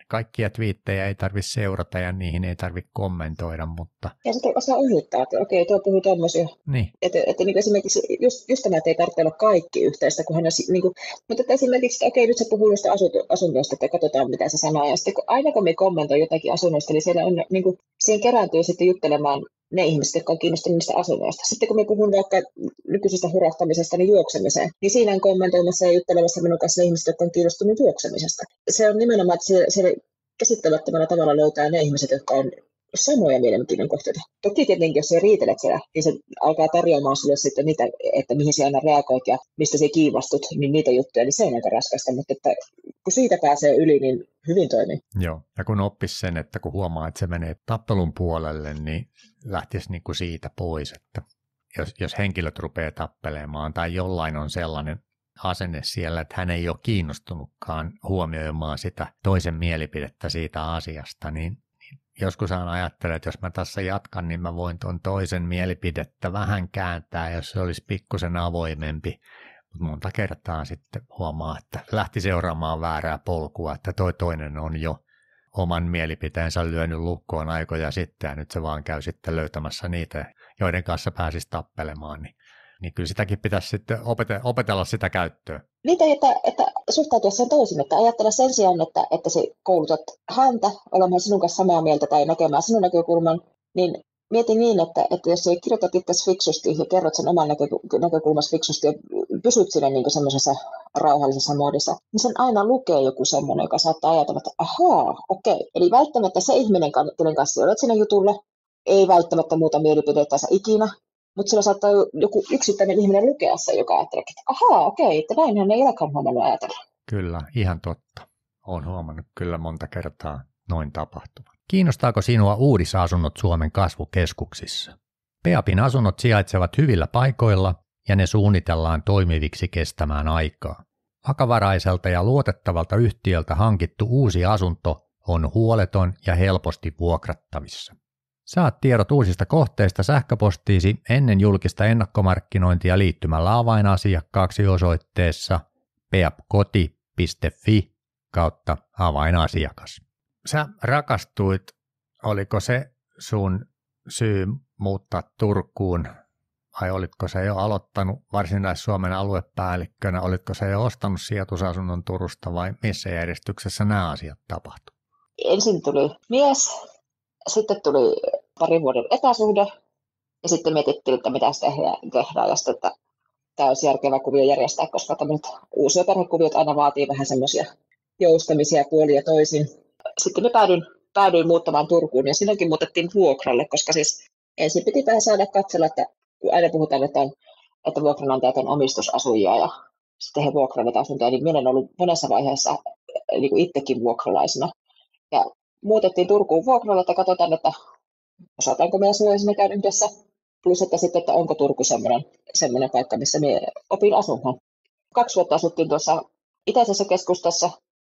kaikkia twiittejä ei tarvitse seurata ja niihin ei tarvitse kommentoida, mutta... Ja sitten osaa ohittaa, että okei, tuo puhuu tommosia. Niin. Että, että niin esimerkiksi just, just tämä, että ei tarvitse olla kaikki yhteistä, kun hän on, niin kuin, mutta että esimerkiksi, että okei, nyt se puhuu jostain asunnoista, että katsotaan, mitä se sanoo. Ja sitten kun aina kun me kommentoi jotakin asunnoista, niin siellä on, niin kuin, siihen kerääntyy sitten juttelemaan ne ihmiset, jotka on kiinnostuneet niistä asunnoista. Sitten kun me puhun vaikka nykyisestä hurahtamisesta, niin juoksemiseen, niin siinä on kommentoimassa ja juttelemassa minun kanssa ne ihmiset, jotka on kiinnostuneet juoksemisesta. Se on nimenomaan, että siellä, siellä käsittämättömällä tavalla löytää ne ihmiset, jotka on samoja mielenkiinnon kohteita. Toki tietenkin, jos sä riitelet siellä, niin se alkaa tarjoamaan sulle sitten niitä, että mihin sä aina reagoit ja mistä sä kiivastut, niin niitä juttuja, niin se on aika raskasta, mutta että kun siitä pääsee yli, niin hyvin toimii. Joo, ja kun oppisi sen, että kun huomaa, että se menee tappelun puolelle, niin lähtisi niin kuin siitä pois, että jos, jos henkilöt rupeaa tappelemaan tai jollain on sellainen asenne siellä, että hän ei ole kiinnostunutkaan huomioimaan sitä toisen mielipidettä siitä asiasta, niin joskus aina ajattelen, että jos mä tässä jatkan, niin mä voin tuon toisen mielipidettä vähän kääntää, jos se olisi pikkusen avoimempi. Mutta monta kertaa sitten huomaa, että lähti seuraamaan väärää polkua, että toi toinen on jo oman mielipiteensä lyönyt lukkoon aikoja sitten, ja nyt se vaan käy sitten löytämässä niitä, joiden kanssa pääsisi tappelemaan, niin, niin kyllä sitäkin pitäisi sitten opetella, opetella sitä käyttöön. Niitä, että, että suhtautua sen toisin, että ajattele sen sijaan, että, että sä koulutat häntä olemaan sinun kanssa samaa mieltä tai näkemään sinun näkökulman, niin mieti niin, että, että jos sä kirjoitat itse fiksusti ja kerrot sen oman näkö, näkökulmassa fiksusti ja pysyt siinä niin semmoisessa rauhallisessa muodissa, niin sen aina lukee joku semmoinen, joka saattaa ajatella, että ahaa, okei. Eli välttämättä se ihminen, kenen kanssa olet siinä jutulla, ei välttämättä muuta mielipidettänsä ikinä, mutta sillä saattaa joku yksittäinen ihminen lukea se, joka ajattelee, että ahaa, okei, että näinhän ei olekaan huomannut ajatella. Kyllä, ihan totta. Olen huomannut kyllä monta kertaa noin tapahtuvan. Kiinnostaako sinua uudisasunnot Suomen kasvukeskuksissa? Peapin asunnot sijaitsevat hyvillä paikoilla ja ne suunnitellaan toimiviksi kestämään aikaa. Vakavaraiselta ja luotettavalta yhtiöltä hankittu uusi asunto on huoleton ja helposti vuokrattavissa. Saat tiedot uusista kohteista sähköpostiisi ennen julkista ennakkomarkkinointia liittymällä avainasiakkaaksi osoitteessa peapkoti piste fi kautta avainasiakas. Sä rakastuit, oliko se sun syy muuttaa Turkuun vai olitko sä jo aloittanut Varsinais-Suomen aluepäällikkönä, olitko sä jo ostanut sijoitusasunnon Turusta vai missä järjestyksessä nämä asiat tapahtuivat? Ensin tuli mies, sitten tuli parin vuoden etäsuhde ja sitten mietittiin, että mitä tehdään ja sitten, että tämä olisi järkevä kuvio järjestää, koska tämmöiset uusia perhekuviot aina vaatii vähän semmoisia joustamisia puolia toisin. Sitten me päädyin, päädyin muuttamaan Turkuun ja siinäkin muutettiin vuokralle, koska siis ensin piti vähän saada katsella, että kun aina puhutaan, että, on, että vuokranantajat on omistusasujia ja sitten he vuokraavat asuntoja, niin minä olen ollut monessa vaiheessa niin kuin itsekin vuokralaisena. Ja muutettiin Turkuun vuokralle, että katsotaan, että osataanko me asua siinä käydä yhdessä, plus että sitten, että onko Turku semmoinen, semmoinen paikka, missä me opin asumaan. Kaksi vuotta asuttiin tuossa itäisessä keskustassa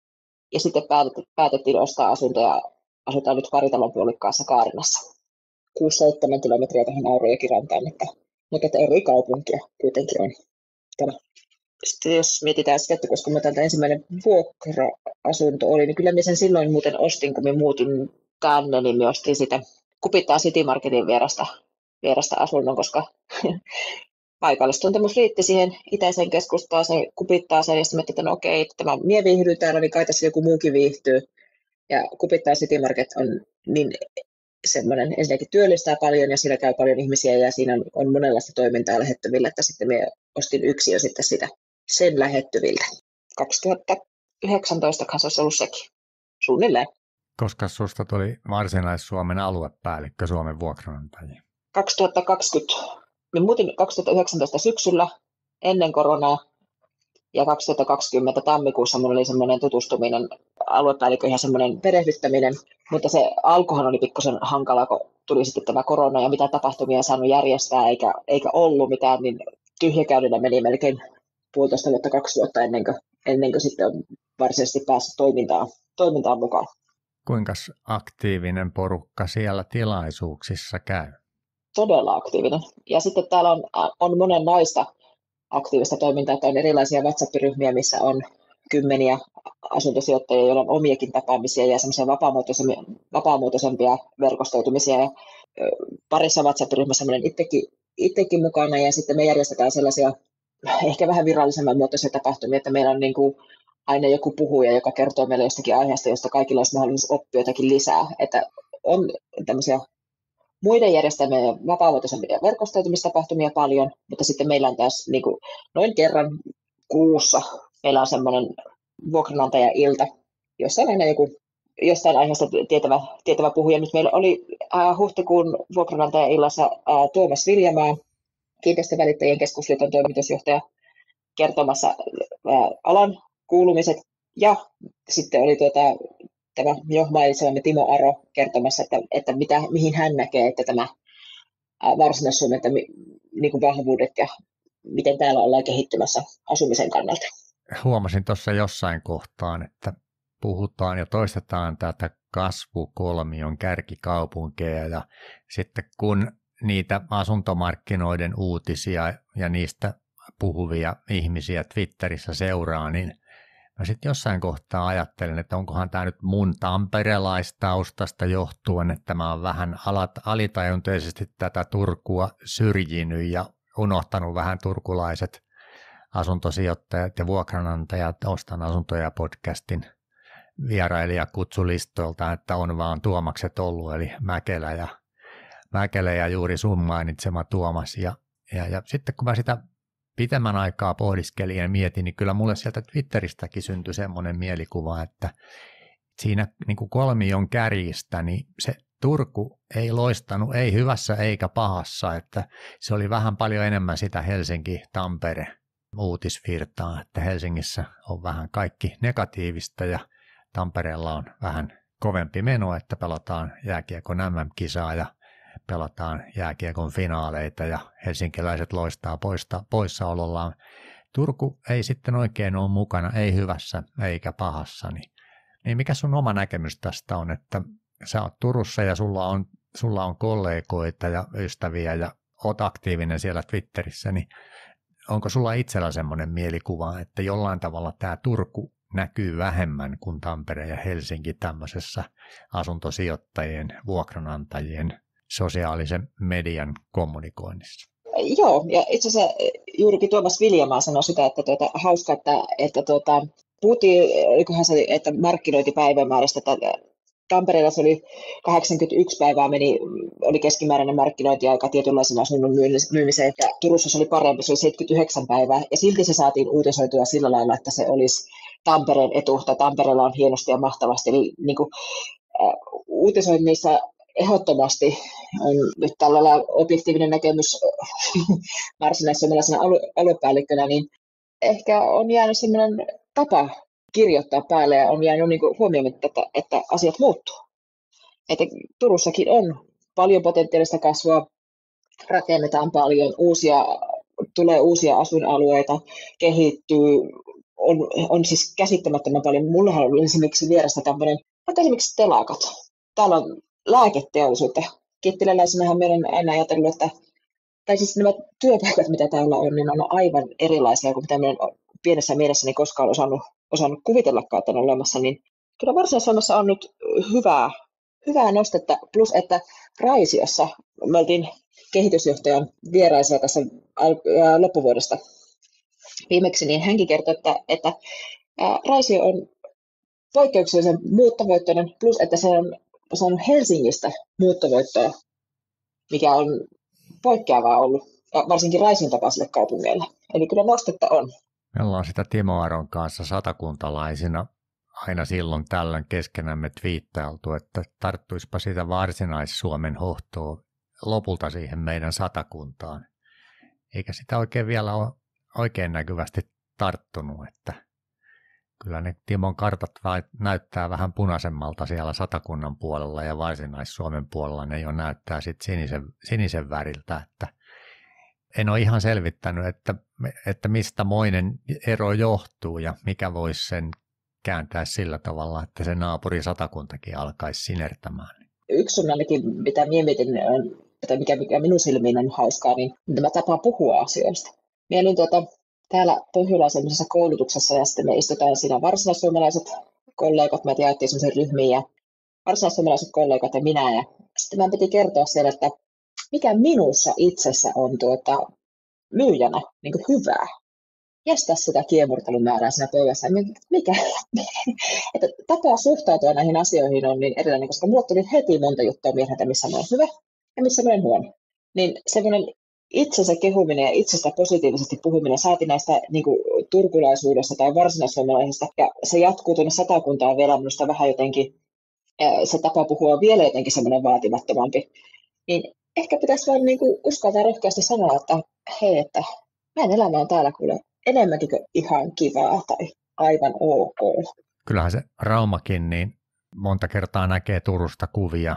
ja sitten päätettiin ostaa asuntoja, asutaan nyt Karitalon puolikkaassa Kaarinassa. kuusi seitsemän kilometriä tähän Aurajoki rantaan, mutta, mutta eri kaupunkia kuitenkin on tämä. Sitten jos mietitään sitä, että koska mä tältä ensimmäinen vuokra-asunto oli, niin kyllä minä sen silloin muuten ostin, kun me muutin tänne, niin me ostin sitä Kupittaa City Marketin vierasta, vierasta asunnon, koska paikallistuntemus riitti siihen itäiseen keskustaan, se Kupittaa sen, ja sitten miettii, että no okei, tämä mie viihdy täällä, niin kai tässä joku muukin viihtyy. Ja Kupittaa City Market on niin semmoinen, ensinnäkin työllistää paljon ja siellä käy paljon ihmisiä ja siinä on, on monenlaista toimintaa lähettyvillä, että sitten me ostin yksi jo sitten sitä sen lähettyviltä. kaksituhattayhdeksäntoista kanssa olisi ollut sekin, suunnilleen. Koska susta tuli Varsinais-Suomen aluepäällikkö Suomen vuokranantajia? kaksituhattakaksikymmentä. Me muutin kaksituhattayhdeksäntoista syksyllä ennen koronaa ja kaksituhattakaksikymmentä tammikuussa minulla oli semmoinen tutustuminen aluepäällikön ja semmoinen perehdyttäminen, mutta se alkuhan oli pikkusen hankala, kun tuli sitten tämä korona ja mitä tapahtumia ei saanut järjestää eikä, eikä ollut mitään, niin tyhjäkäynnillä meni melkein puolitoista vuotta, kaksi vuotta ennen kuin, ennen kuin sitten on varsinaisesti päässyt toimintaan, toimintaan mukaan. Kuinka aktiivinen porukka siellä tilaisuuksissa käy? Todella aktiivinen. Ja sitten täällä on, on monenlaista aktiivista toimintaa, että on erilaisia WhatsApp-ryhmiä, missä on kymmeniä asuntosijoittajia, joilla on omiakin tapaamisia ja semmoisia vapaamuotoisempia, vapaamuotoisempia verkostoitumisia. Ja parissa WhatsApp-ryhmässä olen itsekin, itsekin mukana ja sitten me järjestetään sellaisia ehkä vähän virallisemman muotoisia tapahtumia, että meillä on niin kuin aina joku puhuja, joka kertoo meille jostakin aiheesta, josta kaikilla olisi mahdollisuus oppia jotakin lisää. Että on tämmöisiä muiden järjestämiä vapaamuotoisempia verkostoitumistapahtumia paljon, mutta sitten meillä on taas niin kuin noin kerran kuussa meillä on semmoinen vuokranantaja-ilta, jossa on aina joku jostain aiheesta tietävä, tietävä puhuja. Nyt meillä oli äh, huhtikuun vuokranantaja-illassa äh, Tuomas Viljamaa, Kiinteistövälittäjien keskusliiton toimitusjohtaja, kertomassa äh, alan kuulumiset, ja sitten oli tuota, tämä jo mainitsemamme Timo Aro kertomassa, että, että mitä, mihin hän näkee, että tämä äh, Varsinais-Suomen että mi, niin kuin vahvuudet ja miten täällä ollaan kehittymässä asumisen kannalta. Huomasin tuossa jossain kohtaan, että puhutaan ja toistetaan tätä kasvukolmion kärkikaupunkeja ja sitten kun niitä asuntomarkkinoiden uutisia ja niistä puhuvia ihmisiä Twitterissä seuraa, niin mä sitten jossain kohtaa ajattelen, että onkohan tämä nyt mun tamperelaistaustasta johtuen, että mä oon vähän alitajunteisesti tätä Turkua syrjinyt ja unohtanut vähän turkulaiset asuntosijoittajat ja vuokranantajat Ostan asuntoja podcastin vierailijakutsulistoilta, että on vaan Tuomakset ollut, eli Mäkelä ja, Mäkelä ja juuri sun mainitsema Tuomas. Ja, ja, ja sitten kun mä sitä pitemmän aikaa pohdiskelin ja mietin, niin kyllä mulle sieltä Twitteristäkin syntyi semmoinen mielikuva, että siinä niin kuin kolmion kärjistä, niin se Turku ei loistanut, ei hyvässä eikä pahassa, että se oli vähän paljon enemmän sitä Helsinki-Tampere uutisvirtaa, että Helsingissä on vähän kaikki negatiivista ja Tampereella on vähän kovempi meno, että pelataan jääkiekon M M-kisaa ja pelataan jääkiekon finaaleita ja helsinkiläiset loistaa poista, poissaolollaan. Turku ei sitten oikein ole mukana, ei hyvässä eikä pahassa, niin, niin mikä sun oma näkemys tästä on, että sä oot Turussa ja sulla on, sulla on kollegoita ja ystäviä ja oot aktiivinen siellä Twitterissä, niin onko sulla itsellä semmoinen mielikuva, että jollain tavalla tämä Turku näkyy vähemmän kuin Tampere ja Helsinki tämmöisessä asuntosijoittajien, vuokranantajien, sosiaalisen median kommunikoinnissa? Joo, ja itse asiassa juurikin Tuomas Viljamaa sanoi sitä, että tuota, hauska, että, että tuota, puhuttiin, olikohan se, että markkinointipäivämäärästä, että Tampereella se oli kahdeksankymmentäyksi päivää meni, oli keskimääräinen markkinointiaika tietynlaisen asunnon myymiseen, ja Turussa se oli parempi, se oli seitsemänkymmentäyhdeksän päivää, ja silti se saatiin uutisoitua sillä lailla, että se olisi Tampereen etu, tai Tampereella on hienosti ja mahtavasti, eli niin kuin, äh, uutisoinnissa ehdottomasti on nyt tällainen objektiivinen näkemys varsinais-suomalaisena aluepäällikkönä, niin ehkä on jäänyt sellainen tapa kirjoittaa päälle ja on jäänyt niin kuin huomioimatta, että, että asiat muuttuu. Että Turussakin on paljon potentiaalista kasvua, rakennetaan paljon, uusia, tulee uusia asuinalueita, kehittyy, on, on siis käsittämättömän paljon. Mullahan on esimerkiksi vieressä tämmöinen, vaikka esimerkiksi telakat. Täällä on lääketeollisuutta. Kittiläläisenähän meillä on aina ajatellut, että tai siis nämä työpaikat, mitä täällä on, niin on aivan erilaisia kuin mitä minä pienessä mielessäni koskaan osannut, osannut kuvitellakaan, että on olemassa. Niin kyllä Varsinais-Suomessa on nyt hyvää, hyvää nostetta, plus että Raisiossa me oltiin kehitysjohtajan vieraisia tässä loppuvuodesta viimeksi, niin hänkin kertoi, että, että Raisio on poikkeuksellisen muuttovoittoinen, plus että se on saanut Helsingistä muuttovoittoa, mikä on poikkeavaa ollut, varsinkin Raision tapaisille kaupungeille. Eli kyllä nostetta on. Me ollaan sitä Timo Aron kanssa satakuntalaisina aina silloin tällöin keskenämme twiittailtu, että tarttuispa sitä Varsinais-Suomen hohtoa lopulta siihen meidän satakuntaan. Eikä sitä oikein vielä ole oikein näkyvästi tarttunut, että kyllä ne Timon kartat näyttää vähän punaisemmalta siellä Satakunnan puolella ja Varsinais-Suomen puolella ne jo näyttää sitten sinisen, sinisen väriltä, että en ole ihan selvittänyt, että, että mistä moinen ero johtuu ja mikä voisi sen kääntää sillä tavalla, että se naapuri Satakuntakin alkaisi sinertämään. Yksi on ainakin, mitä mietin, että mikä, mikä minun silmiin on hauskaa, niin tämä tapa puhua asioista. Minä olin tuota, täällä pohjolaisemmissa koulutuksessa ja sitten me istutaan siinä varsinaissuomalaiset kollegat, me jaettiin sellaisen ryhmiin ja varsinaissuomalaiset kollegat ja minä ja sitten mä piti kertoa siellä, että mikä minussa itsessä on tuota, myyjänä niin kuin hyvää. Jästä sitä kiemurtelun määrää siinä pöydässä. Mikä? että tapa suhtautua näihin asioihin on niin erilainen, koska mulle tuli heti monta juttua mieleen, missä mä olen hyvä ja missä mä olen huono. Niin semmoinen itsensä kehuminen ja itsestä positiivisesti puhuminen saati näistä niin kuin, turkulaisuudesta tai varsinaissuomalaisesta, ja se jatkuu tuonne Satakuntaan vielä minusta vähän jotenkin, se tapa puhua on vielä jotenkin semmoinen vaatimattomampi. Niin ehkä pitäisi vaan niin kuin, uskaltaa rohkeasti sanoa, että hei, että meidän elämä on täällä kuule enemmänkin kuin ihan kivaa tai aivan ok. Kyllähän se Raumakin niin monta kertaa näkee Turusta kuvia,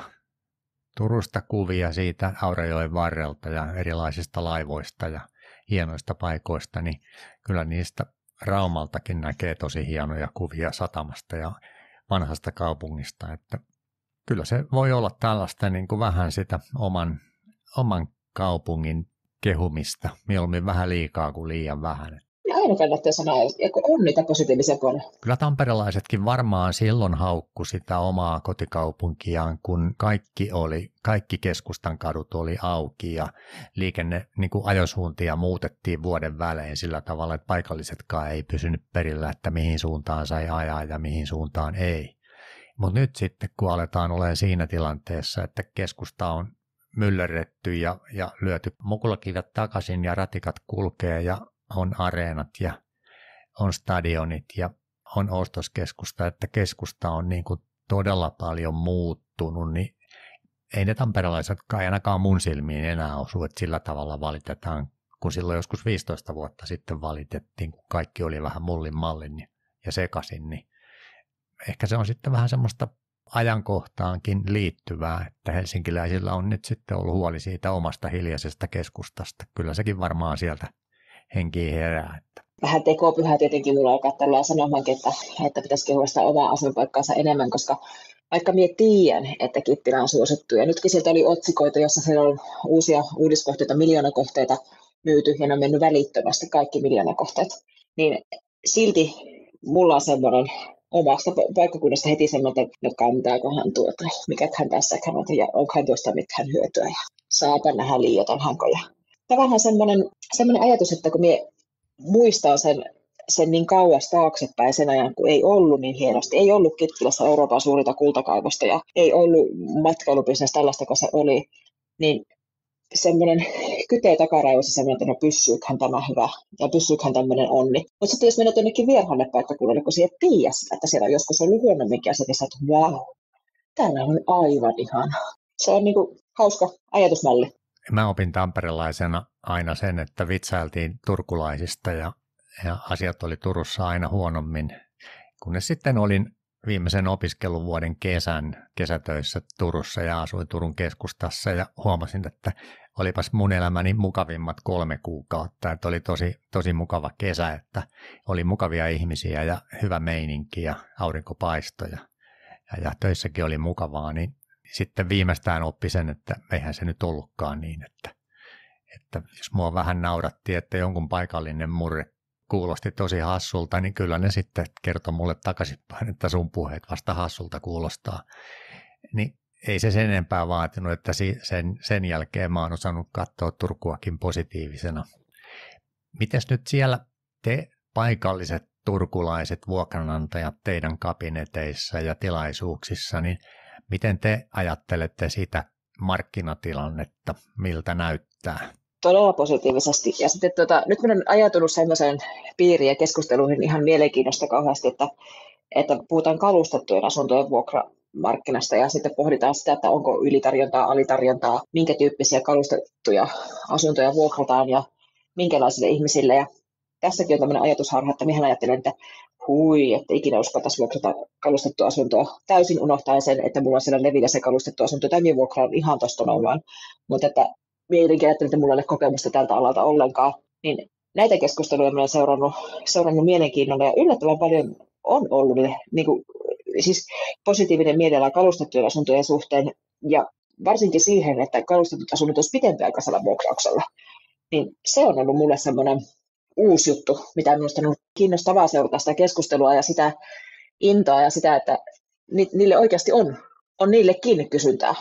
Turusta kuvia siitä Aurajoen varrelta ja erilaisista laivoista ja hienoista paikoista, niin kyllä niistä Raumaltakin näkee tosi hienoja kuvia satamasta ja vanhasta kaupungista, että kyllä se voi olla tällaista niin kuin vähän sitä oman, oman kaupungin kehumista, mieluummin vähän liikaa kuin liian vähän. Ja aina kannattaa sanoa, että on niitä positiivisia puolia. Kyllä tamperelaisetkin varmaan silloin haukku sitä omaa kotikaupunkiaan, kun kaikki, oli, kaikki keskustan kadut oli auki ja liikenne, niin kuin ajosuuntia muutettiin vuoden välein sillä tavalla, että paikallisetkaan ei pysynyt perillä, että mihin suuntaan sai ajaa ja mihin suuntaan ei. Mutta nyt sitten, kun aletaan olemaan siinä tilanteessa, että keskusta on myllerretty ja, ja lyöty mukulakivet takaisin ja ratikat kulkee ja on areenat ja on stadionit ja on ostoskeskusta, että keskusta on niin kuin todella paljon muuttunut, niin ei ne tamperelaisetkaan ainakaan mun silmiin enää osu, että sillä tavalla valitetaan, kun silloin joskus viisitoista vuotta sitten valitettiin, kun kaikki oli vähän mullin mallin ja sekaisin, niin ehkä se on sitten vähän semmoista ajankohtaankin liittyvää, että helsinkiläisillä on nyt sitten ollut huoli siitä omasta hiljaisesta keskustasta. Kyllä sekin varmaan sieltä henkiin herää. Että. Vähän tekopyhää tietenkin mulla alkaa tällä sanomaankin, että, että pitäisi kehua sitä omaa asuinpaikkaansa enemmän, koska vaikka minä tiedän, että Kittilä on suosittu, ja nytkin sieltä oli otsikoita, jossa siellä on uusia uudiskohteita, miljoonakohteita myyty, ja ne on mennyt välittömästi kaikki miljoonakohteet, niin silti mulla on semmoinen omasta paikkakunnasta heti semmoinen, että kantaakohan tuota, mikä hän tässä on, ja onkohan tuosta mitään hyötyä, ja saapa nähdä liioitanhanko. Tämä on vähän semmoinen, semmoinen ajatus, että kun minä muistan sen, sen niin kauas taaksepäin sen ajan, kun ei ollut niin hienosti, ei ollut Kittilässä Euroopan suurinta kultakaivosta ja ei ollut matkailubisnes tällaista, kun se oli, niin semmoinen kytee takaraivossa semmoinen, että no pysyyköhän tämä hyvä ja pysyyköhän tämmöinen onni. Mutta sitten jos menet jonnekin vierhaalle paikkakunnalle, kun sinä et tiedä sitä, että siellä on joskus ollut huonomminkin asia, niin sä että vau, täällä on aivan ihana. Se on niin kuin hauska ajatusmalli. Mä opin tamperelaisena aina sen, että vitsailtiin turkulaisista ja, ja asiat oli Turussa aina huonommin, kunnes sitten olin viimeisen opiskeluvuoden kesän kesätöissä Turussa ja asuin Turun keskustassa ja huomasin, että olipas mun elämäni mukavimmat kolme kuukautta, että oli tosi, tosi mukava kesä, että oli mukavia ihmisiä ja hyvä meininki ja aurinko paistoi ja, ja, ja töissäkin oli mukavaa, niin sitten viimeistään oppi sen, että eihän se nyt ollutkaan niin, että, että jos mua vähän nauratti, että jonkun paikallinen murre kuulosti tosi hassulta, niin kyllä ne sitten kertoi mulle takaisinpäin, että sun puheet vasta hassulta kuulostaa. Niin ei se sen enempää vaatinut, että sen, sen jälkeen mä oon osannut katsoa Turkuakin positiivisena. Mites nyt siellä te paikalliset turkulaiset vuokranantajat teidän kabineteissa ja tilaisuuksissa, niin miten te ajattelette sitä markkinatilannetta, miltä näyttää? Todella positiivisesti. Ja sitten tuota, nyt minä olen ajatellut sellaiseen piiriin ja keskusteluihin ihan mielenkiinnosta kauheasti, että, että puhutaan kalustettujen asuntojen vuokramarkkinasta ja sitten pohditaan sitä, että onko ylitarjontaa, alitarjontaa, minkä tyyppisiä kalustettuja asuntoja vuokrataan ja minkälaisille ihmisille. Ja tässäkin on tämmöinen ajatusharha, että minä ajattelen, että hui, että ikinä uskaltaisi vuokrata kalustettua asuntoa. Täysin unohtaen sen, että mulla on siellä Levillä se kalustettu asunto, tai minä vuokraan ihan tuosta noin vaan. Mutta että minä jotenkin ajattelin, että mulla ei ole kokemusta tältä alalta ollenkaan. Niin näitä keskusteluja olen seurannut, seurannut mielenkiinnolla, ja yllättävän paljon on ollut niin kuin, siis positiivinen mieliala kalustettujen asuntojen suhteen, ja varsinkin siihen, että kalustetut asunnot olisi pitempiaikaisella vuokrauksella. Niin se on ollut mulle semmoinen uusi juttu, mitä minusta on kiinnostavaa seurata sitä keskustelua ja sitä intoa ja sitä, että ni, niille oikeasti on, on niillekin kysyntää.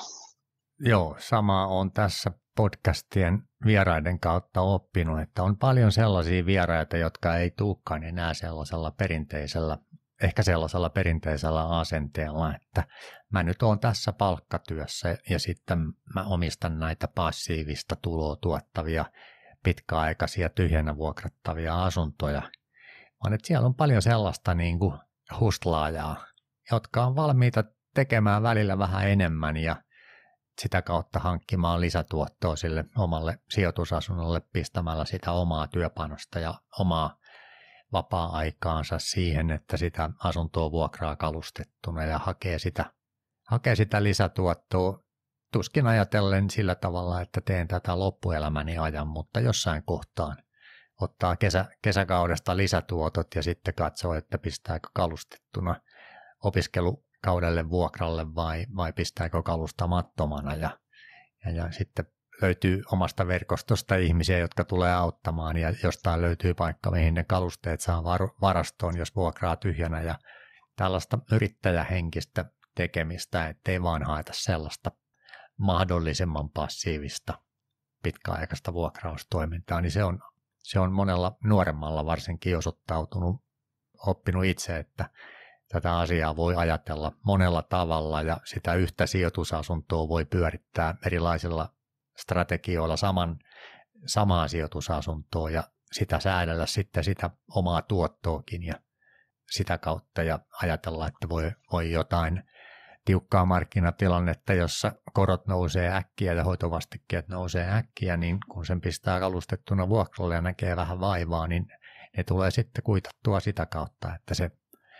Joo, sama on tässä podcastien vieraiden kautta oppinut, että on paljon sellaisia vieraita, jotka ei tulekaan enää sellaisella perinteisellä, ehkä sellaisella perinteisellä asenteella, että mä nyt oon tässä palkkatyössä ja sitten mä omistan näitä passiivista tuloa tuottavia, pitkäaikaisia, tyhjänä vuokrattavia asuntoja, vaan että siellä on paljon sellaista niin kuin hustlaajaa, jotka on valmiita tekemään välillä vähän enemmän ja sitä kautta hankkimaan lisätuottoa sille omalle sijoitusasunnolle pistämällä sitä omaa työpanosta ja omaa vapaa-aikaansa siihen, että sitä asuntoa vuokraa kalustettuna ja hakee sitä, hakee sitä lisätuottoa. Tuskin ajatellen sillä tavalla, että teen tätä loppuelämäni ajan, mutta jossain kohtaan ottaa kesä, kesäkaudesta lisätuotot ja sitten katsoo, että pistääkö kalustettuna opiskelukaudelle vuokralle vai, vai pistääkö kalustamattomana. Ja, ja, ja sitten löytyy omasta verkostosta ihmisiä, jotka tulee auttamaan ja jostain löytyy paikka, mihin ne kalusteet saa varastoon, jos vuokraa tyhjänä ja tällaista yrittäjähenkistä tekemistä, ettei vaan haeta sellaista mahdollisimman passiivista pitkäaikaista vuokraustoimintaa, niin se on, se on monella nuoremmalla varsinkin osoittautunut, oppinut itse, että tätä asiaa voi ajatella monella tavalla ja sitä yhtä sijoitusasuntoa voi pyörittää erilaisilla strategioilla saman, samaa sijoitusasuntoa ja sitä säädellä sitten sitä omaa tuottoakin ja sitä kautta ja ajatella, että voi, voi jotain tiukkaa markkinatilannetta, jossa korot nousee äkkiä ja hoitovastikkeet nousee äkkiä, niin kun sen pistää kalustettuna vuokralle ja näkee vähän vaivaa, niin ne tulee sitten kuitattua sitä kautta, että se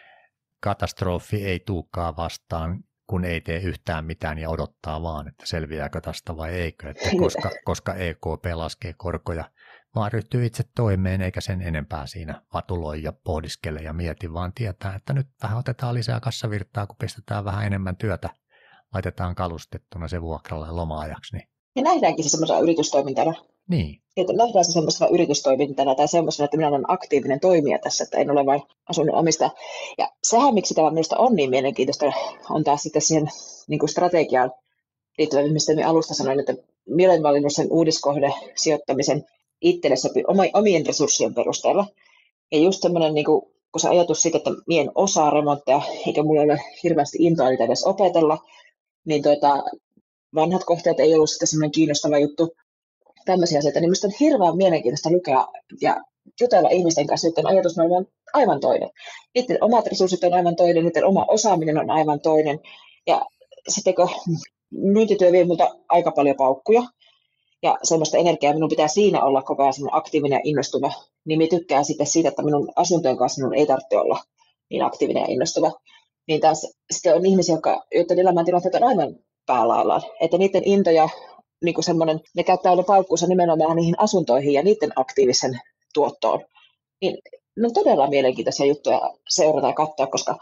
katastrofi ei tuukaan vastaan, kun ei tee yhtään mitään ja odottaa vaan, että selviääkö tästä vai eikö, että koska, koska E K P laskee korkoja, vaan ryhtyy itse toimeen eikä sen enempää siinä vatuloi ja pohdiskele ja mieti, vaan tietää, että nyt vähän otetaan lisää kassavirtaa, kun pistetään vähän enemmän työtä, laitetaan kalustettuna se vuokralle loma-ajaksi. Niin. Ja nähdäänkin se semmoisena yritystoimintana. Niin. Että nähdään se semmoisena yritystoimintana tai semmoisena, että minä olen aktiivinen toimija tässä, että en ole vain asunnon omista. Ja sehän, miksi tämä minusta on niin mielenkiintoista, on taas sitten siihen niin kuin strategiaan liittyvä, mistä minä alusta sanoin, että minä olen valinnut sen uudiskohde sijoittamisen itselle sopi omien resurssien perusteella. Ja just semmoinen, niin kuin, kun se ajatus siitä, että minä en osaa remontteja, eikä minulla ole hirveästi intoa niitä edes opetella, niin tuota, vanhat kohteet ei ollut sitten semmoinen kiinnostava juttu. Tämmöisiä asioita, niin minusta on hirveän mielenkiintoista lukea ja jutella ihmisten kanssa, joiden ajatusmaailma on aivan toinen. Niiden omat resurssit on aivan toinen, niiden oma osaaminen on aivan toinen. Ja sitten kun myyntityö vie minulta aika paljon paukkuja, ja semmoista energiaa minun pitää siinä olla koko ajan aktiivinen ja innostuva, niin minä tykkään sitten siitä, että minun asuntojen kanssa minun ei tarvitse olla niin aktiivinen ja innostuva. Niin taas sitten on ihmisiä, jotka, joiden elämäntilanteet on aivan päälaillaan, että niiden intoja, niin kuin semmoinen, ne käyttää ne paukkuunsa nimenomaan niihin asuntoihin ja niiden aktiivisen tuottoon. Niin ne on todella mielenkiintoisia juttuja seurata ja katsoa, koska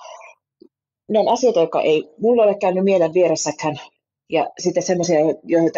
ne on asioita, jotka ei mulla ole käynyt mielen vieressäkään, ja sitten semmoisia, joita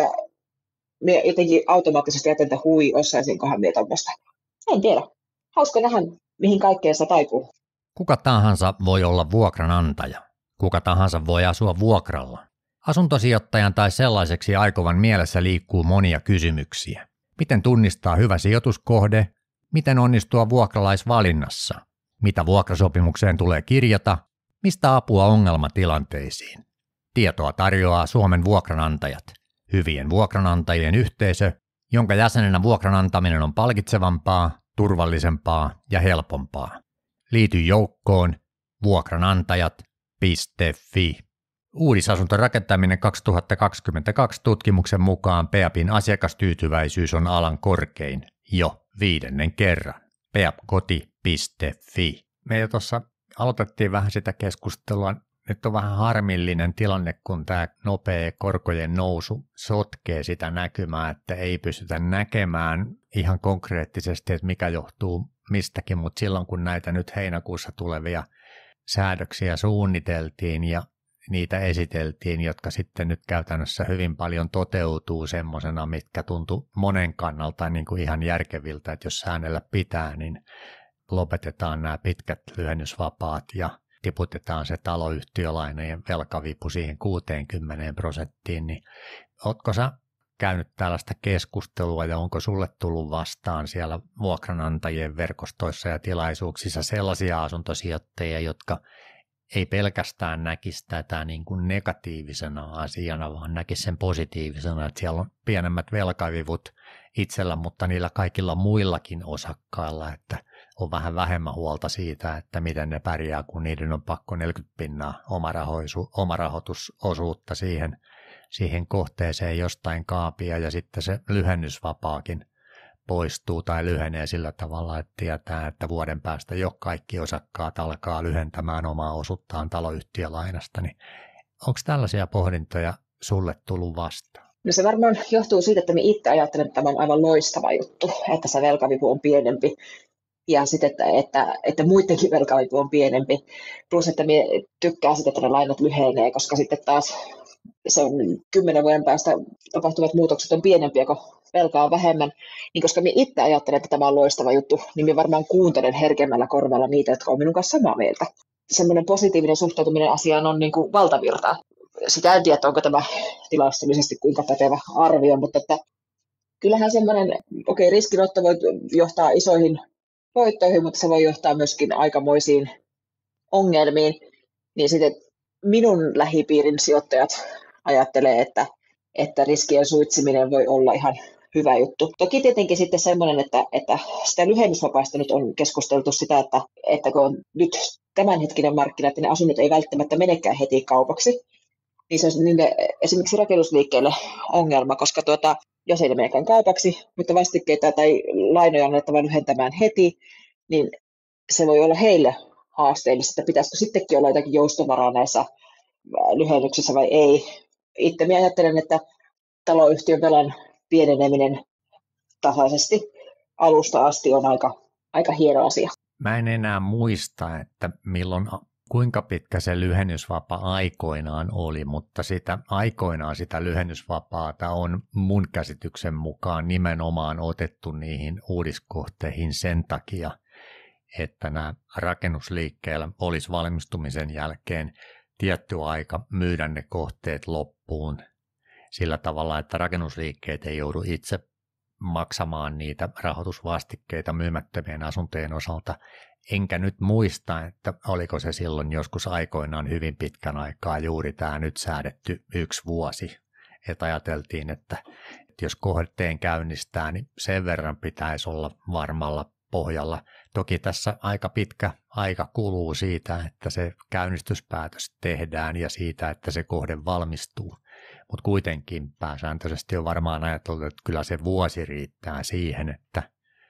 me jotenkin automaattisesti jätän, että hui, osaisinkohan minä tuommoista. En tiedä. Hauska nähdä, mihin kaikkeen se taipuu. Kuka tahansa voi olla vuokranantaja. Kuka tahansa voi asua vuokralla. Asuntosijoittajan tai sellaiseksi aikovan mielessä liikkuu monia kysymyksiä. Miten tunnistaa hyvä sijoituskohde? Miten onnistua vuokralaisvalinnassa? Mitä vuokrasopimukseen tulee kirjata? Mistä apua ongelmatilanteisiin? Tietoa tarjoaa Suomen vuokranantajat. Hyvien vuokranantajien yhteisö, jonka jäsenenä vuokran antaminen on palkitsevampaa, turvallisempaa ja helpompaa. Liity joukkoon vuokranantajat piste fi. Uudisasuntorakentaminen kaksituhattakaksikymmentäkaksi tutkimuksen mukaan Peapin asiakastyytyväisyys on alan korkein jo viidennen kerran. peapkoti piste fi. Me jo tuossa aloitettiin vähän sitä keskustelua. Nyt on vähän harmillinen tilanne, kun tämä nopea korkojen nousu sotkee sitä näkymää, että ei pystytä näkemään ihan konkreettisesti, että mikä johtuu mistäkin, mutta silloin kun näitä nyt heinäkuussa tulevia säädöksiä suunniteltiin ja niitä esiteltiin, jotka sitten nyt käytännössä hyvin paljon toteutuu semmoisena, mitkä tuntuu monen kannalta niin kuin ihan järkeviltä, että jos säännellä pitää, niin lopetetaan nämä pitkät lyhennysvapaat ja tiputetaan se taloyhtiölainojen velkavipu siihen kuuteenkymmeneen prosenttiin, niin ootko sä käynyt tällaista keskustelua ja onko sulle tullut vastaan siellä vuokranantajien verkostoissa ja tilaisuuksissa sellaisia asuntosijoittajia, jotka ei pelkästään näkisi tätä niin kuin negatiivisena asiana, vaan näkisi sen positiivisena, että siellä on pienemmät velkavivut itsellä, mutta niillä kaikilla muillakin osakkailla, että on vähän vähemmän huolta siitä, että miten ne pärjää, kun niiden on pakko neljäkymmentä pinnaa omarahoitusosuutta siihen, siihen kohteeseen jostain kaapia ja sitten se lyhennysvapaakin poistuu tai lyhenee sillä tavalla, että tietää, että vuoden päästä jo kaikki osakkaat alkaa lyhentämään omaa osuuttaan taloyhtiölainasta, niin onko tällaisia pohdintoja sulle tullut vastaan? No se varmaan johtuu siitä, että me itse ajattelen, että tämä on aivan loistava juttu, että se velkavipu on pienempi ja sitten, että, että, että muidenkin velkavipu on pienempi, plus että me tykkää sitä, että ne lainat lyhenee, koska sitten taas se on kymmenen vuoden päästä tapahtuvat muutokset on pienempiä, kun velkaa on vähemmän, niin koska minä itse ajattelen, että tämä on loistava juttu, niin minä varmaan kuuntelen herkemmällä korvalla niitä, jotka on minun kanssa samaa mieltä. Semmoinen positiivinen suhtautuminen asiaan on niin kuin valtavirtaa. Sitä en tiedä, onko tämä tilastollisesti kuinka pätevä arvio, mutta että kyllähän semmoinen, okei, okay, riskinotto voi johtaa isoihin voittoihin, mutta se voi johtaa myöskin aikamoisiin ongelmiin, niin sitten minun lähipiirin sijoittajat ajattelee, että, että riskien suitsiminen voi olla ihan hyvä juttu. Toki tietenkin sitten semmoinen, että, että sitä lyhennysvapaista nyt on keskusteltu sitä, että, että kun on nyt tämänhetkinen markkina, että ne asunnot ei välttämättä menekään heti kaupaksi, niin se on niille, esimerkiksi rakennusliikkeelle ongelma, koska tuota, jos ei ne menekään kaupaksi, mutta vastikkeita tai lainoja on annettava lyhentämään heti, niin se voi olla heille haasteellista, että pitäisikö sittenkin olla jotakin joustovaraa näissä lyhennyksissä vai ei. Itse minä ajattelen, että taloyhtiön velan pieneneminen tasaisesti alusta asti on aika, aika hieno asia. Mä en enää muista, että milloin, kuinka pitkä se lyhennysvapaa aikoinaan oli, mutta sitä, aikoinaan sitä lyhennysvapaata on mun käsityksen mukaan nimenomaan otettu niihin uudiskohteihin sen takia, että nämä rakennusliikkeellä olisi valmistumisen jälkeen tietty aika myydä ne kohteet loppuun sillä tavalla, että rakennusliikkeet ei joudu itse maksamaan niitä rahoitusvastikkeita myymättömien asuntojen osalta. Enkä nyt muista, että oliko se silloin joskus aikoinaan hyvin pitkän aikaa juuri tämä nyt säädetty yksi vuosi. Että ajateltiin, että jos kohteen käynnistää, niin sen verran pitäisi olla varmalla pohjalla. Toki tässä aika pitkä aika kuluu siitä, että se käynnistyspäätös tehdään ja siitä, että se kohde valmistuu. Mutta kuitenkin pääsääntöisesti on varmaan ajateltu, että kyllä se vuosi riittää siihen, että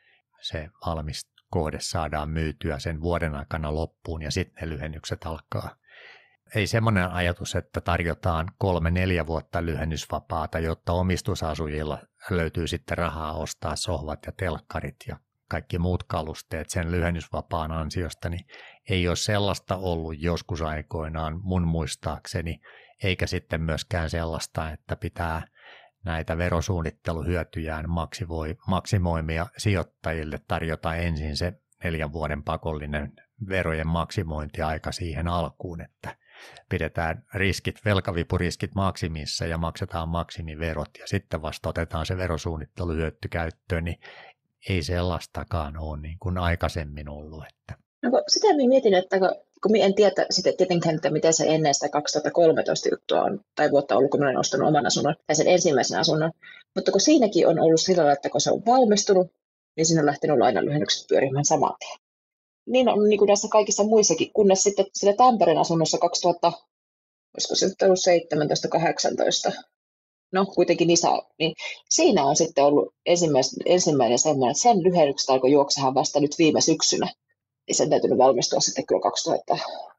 se valmis kohde saadaan myytyä sen vuoden aikana loppuun ja sitten ne lyhennykset alkaa. Ei semmoinen ajatus, että tarjotaan kolme neljä vuotta lyhennysvapaata, jotta omistusasujilla löytyy sitten rahaa ostaa sohvat ja telkkarit ja kaikki muut kalusteet sen lyhennysvapaan ansiosta, niin ei ole sellaista ollut joskus aikoinaan mun muistaakseni, eikä sitten myöskään sellaista, että pitää näitä verosuunnitteluhyötyjään maksimoimia sijoittajille tarjota ensin se neljän vuoden pakollinen verojen maksimointiaika siihen alkuun, että pidetään riskit, velkavipuriskit maksimissa ja maksetaan maksimiverot ja sitten vasta otetaan se verosuunnitteluhyöty käyttöön, niin ei sellaistakaan ole niin kuin aikaisemmin ollut. Että. No, sitä minä mietin, että kun minä en tiedä sitten tietenkään, että miten se ennen sitä kaksituhattakolmetoista juttua on, tai vuotta ollut, kun minä olen ostanut oman asunnon, tai sen ensimmäisen asunnon, mutta kun siinäkin on ollut sillä tavalla, että kun se on valmistunut, niin siinä on lähtenyt lainanlyhennykset pyörimään saman tien. Niin on niin kuin näissä kaikissa muissakin, kunnes sitten sillä Tampereen asunnossa kaksituhatta, olisiko se nyt ollut seitsemäntoista kahdeksantoista, no kuitenkin isä, niin siinä on sitten ollut ensimmäinen semmoinen, että sen lyhennykset alkoi juoksemaan vasta nyt viime syksynä. Niin sen täytynyt valmistua sitten kyllä kaksituhatta.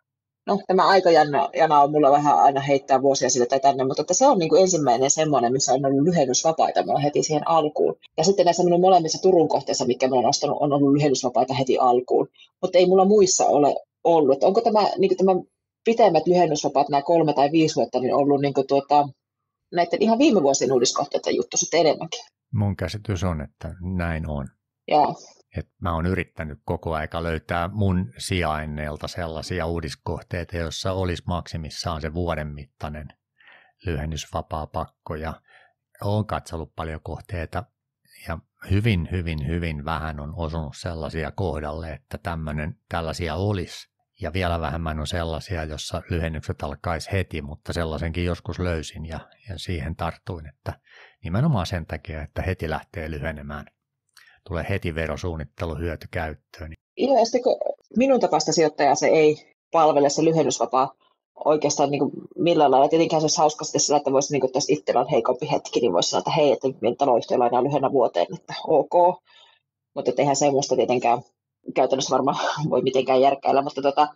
No tämä aikajana jana on mulla vähän aina heittää vuosia siitä tai tänne, mutta että se on niin kuin ensimmäinen semmoinen, missä on ollut lyhennysvapaita mulla heti siihen alkuun. Ja sitten näissä minun molemmissa Turun kohteissa, mitkä minä olen ostanut, on ollut lyhennysvapaita heti alkuun. Mutta ei mulla muissa ole ollut. Onko tämä, niin kuin tämä pitemmät lyhennysvapaat, nämä kolme tai viisi vuotta, niin on ollut niin kuin tuota, näiden ihan viime vuosien uudiskohteiden juttu sitten enemmänkin. Mun käsitys on, että näin on. Joo. Et mä oon yrittänyt koko aika löytää mun sijainneilta sellaisia uudiskohteita, joissa olisi maksimissaan se vuoden mittainen lyhennysvapaa pakko. Ja oon katsellut paljon kohteita ja hyvin, hyvin, hyvin vähän on osunut sellaisia kohdalle, että tämmönen, tällaisia olisi. Ja vielä vähemmän on sellaisia, jossa lyhennykset alkaisi heti, mutta sellaisenkin joskus löysin ja, ja siihen tartuin, että nimenomaan sen takia, että heti lähtee lyhenemään. Tulee heti verosuunnittelu hyöty käyttöön. Joo, ja sitten kun minun tapaista sijoittajaa se ei palvele se lyhennysvapaa oikeastaan niin kuin millään lailla. Tietenkään se olisi hauska sitten sillä, että voisi, niin kuin, että jos itsellä on heikompi hetki, niin voisi sanoa, että hei, että meidän taloyhtiöllä on lyhennä vuoteen, että ok. Mutta eihän semmoista tietenkään käytännössä varmaan voi mitenkään järkäillä. Mutta tota,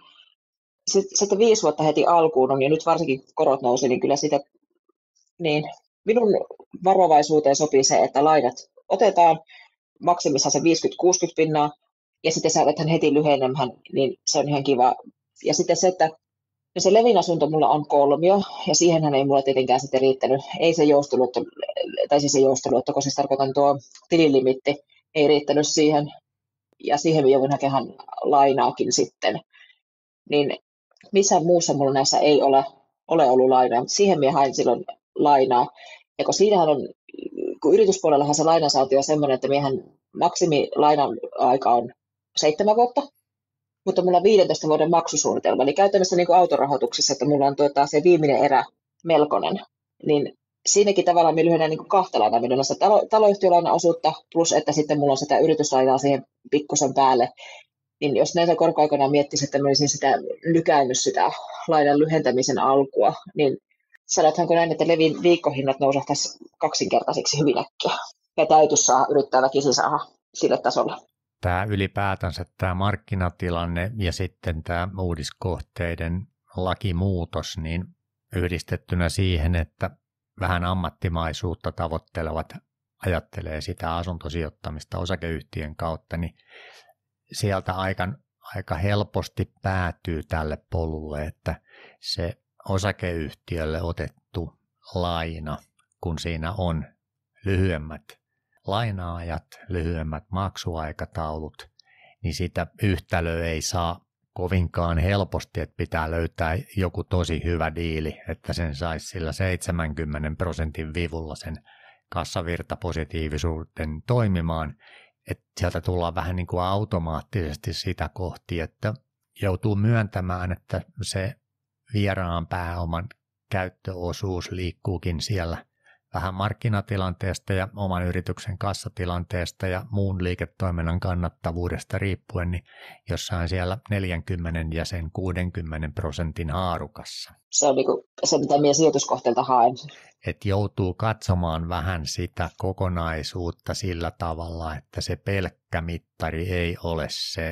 sitten viisi vuotta heti alkuun on, ja nyt varsinkin korot nousi, niin kyllä sitä, niin minun varovaisuuteen sopii se, että lainat otetaan, maksimissaan se viisikymmentä kuusikymmentä pinnaa, ja sitten sä olet heti lyhenemään, niin se on ihan kiva. Ja sitten se, että no se Levin asunto mulla on kolmio, ja siihenhän ei mulla tietenkään sitten riittänyt, ei se jousteluotto, tai siis se jousteluotto, koska siis tarkoitan tuo tililimitti, ei riittänyt siihen, ja siihen me joudun hakemaan lainaakin sitten. Niin missään muussa mulla näissä ei ole, ole ollut lainaa, mutta siihen minä hain silloin lainaa. Ja kun siinähän on, kun yrityspuolellahan se lainansaanti on semmoinen, että miehän maksimilainan aika on seitsemän vuotta, mutta mulla on viidentoista vuoden maksusuunnitelma. Eli käytännössä niin kuin autorahoituksessa, että mulla on tuota, se viimeinen erä melkoinen. Niin siinäkin tavallaan me lyhennään niin kuin kahta lainaa. Meillä on se talo, taloyhtiölainan osuutta, plus että sitten mulla on sitä yrityslainaa siihen pikkusen päälle. Niin jos näitä korkoaikoina miettisi, että mä olisin sitä lykännyt sitä lainan lyhentämisen alkua, niin sanothanko näin, että Levin viikkohinnat nousahtaisi kaksinkertaisiksi hyvin äkkiä. Ja täytyisi saa, yrittää väkisin saada sille tasolle. Tämä ylipäätänsä tämä markkinatilanne ja sitten tämä uudiskohteiden lakimuutos, niin yhdistettynä siihen, että vähän ammattimaisuutta tavoittelevat ajattelee sitä asuntosijoittamista osakeyhtiön kautta, niin sieltä aika, aika helposti päätyy tälle polulle, että se osakeyhtiölle otettu laina, kun siinä on lyhyemmät laina-ajat, lyhyemmät maksuaikataulut, niin sitä yhtälöä ei saa kovinkaan helposti, että pitää löytää joku tosi hyvä diili, että sen saisi sillä seitsemänkymmenen prosentin vivulla sen kassavirtapositiivisuuden toimimaan, että sieltä tullaan vähän niin kuin automaattisesti sitä kohti, että joutuu myöntämään, että se vieraan pääoman käyttöosuus liikkuukin siellä vähän markkinatilanteesta ja oman yrityksen kassatilanteesta ja muun liiketoiminnan kannattavuudesta riippuen, niin jossain siellä neljäkymmentä ja sen kuudenkymmenen prosentin haarukassa. Se on niin kuin se, mitä minä sijoituskohteelta haen. Että joutuu katsomaan vähän sitä kokonaisuutta sillä tavalla, että se pelkkä mittari ei ole se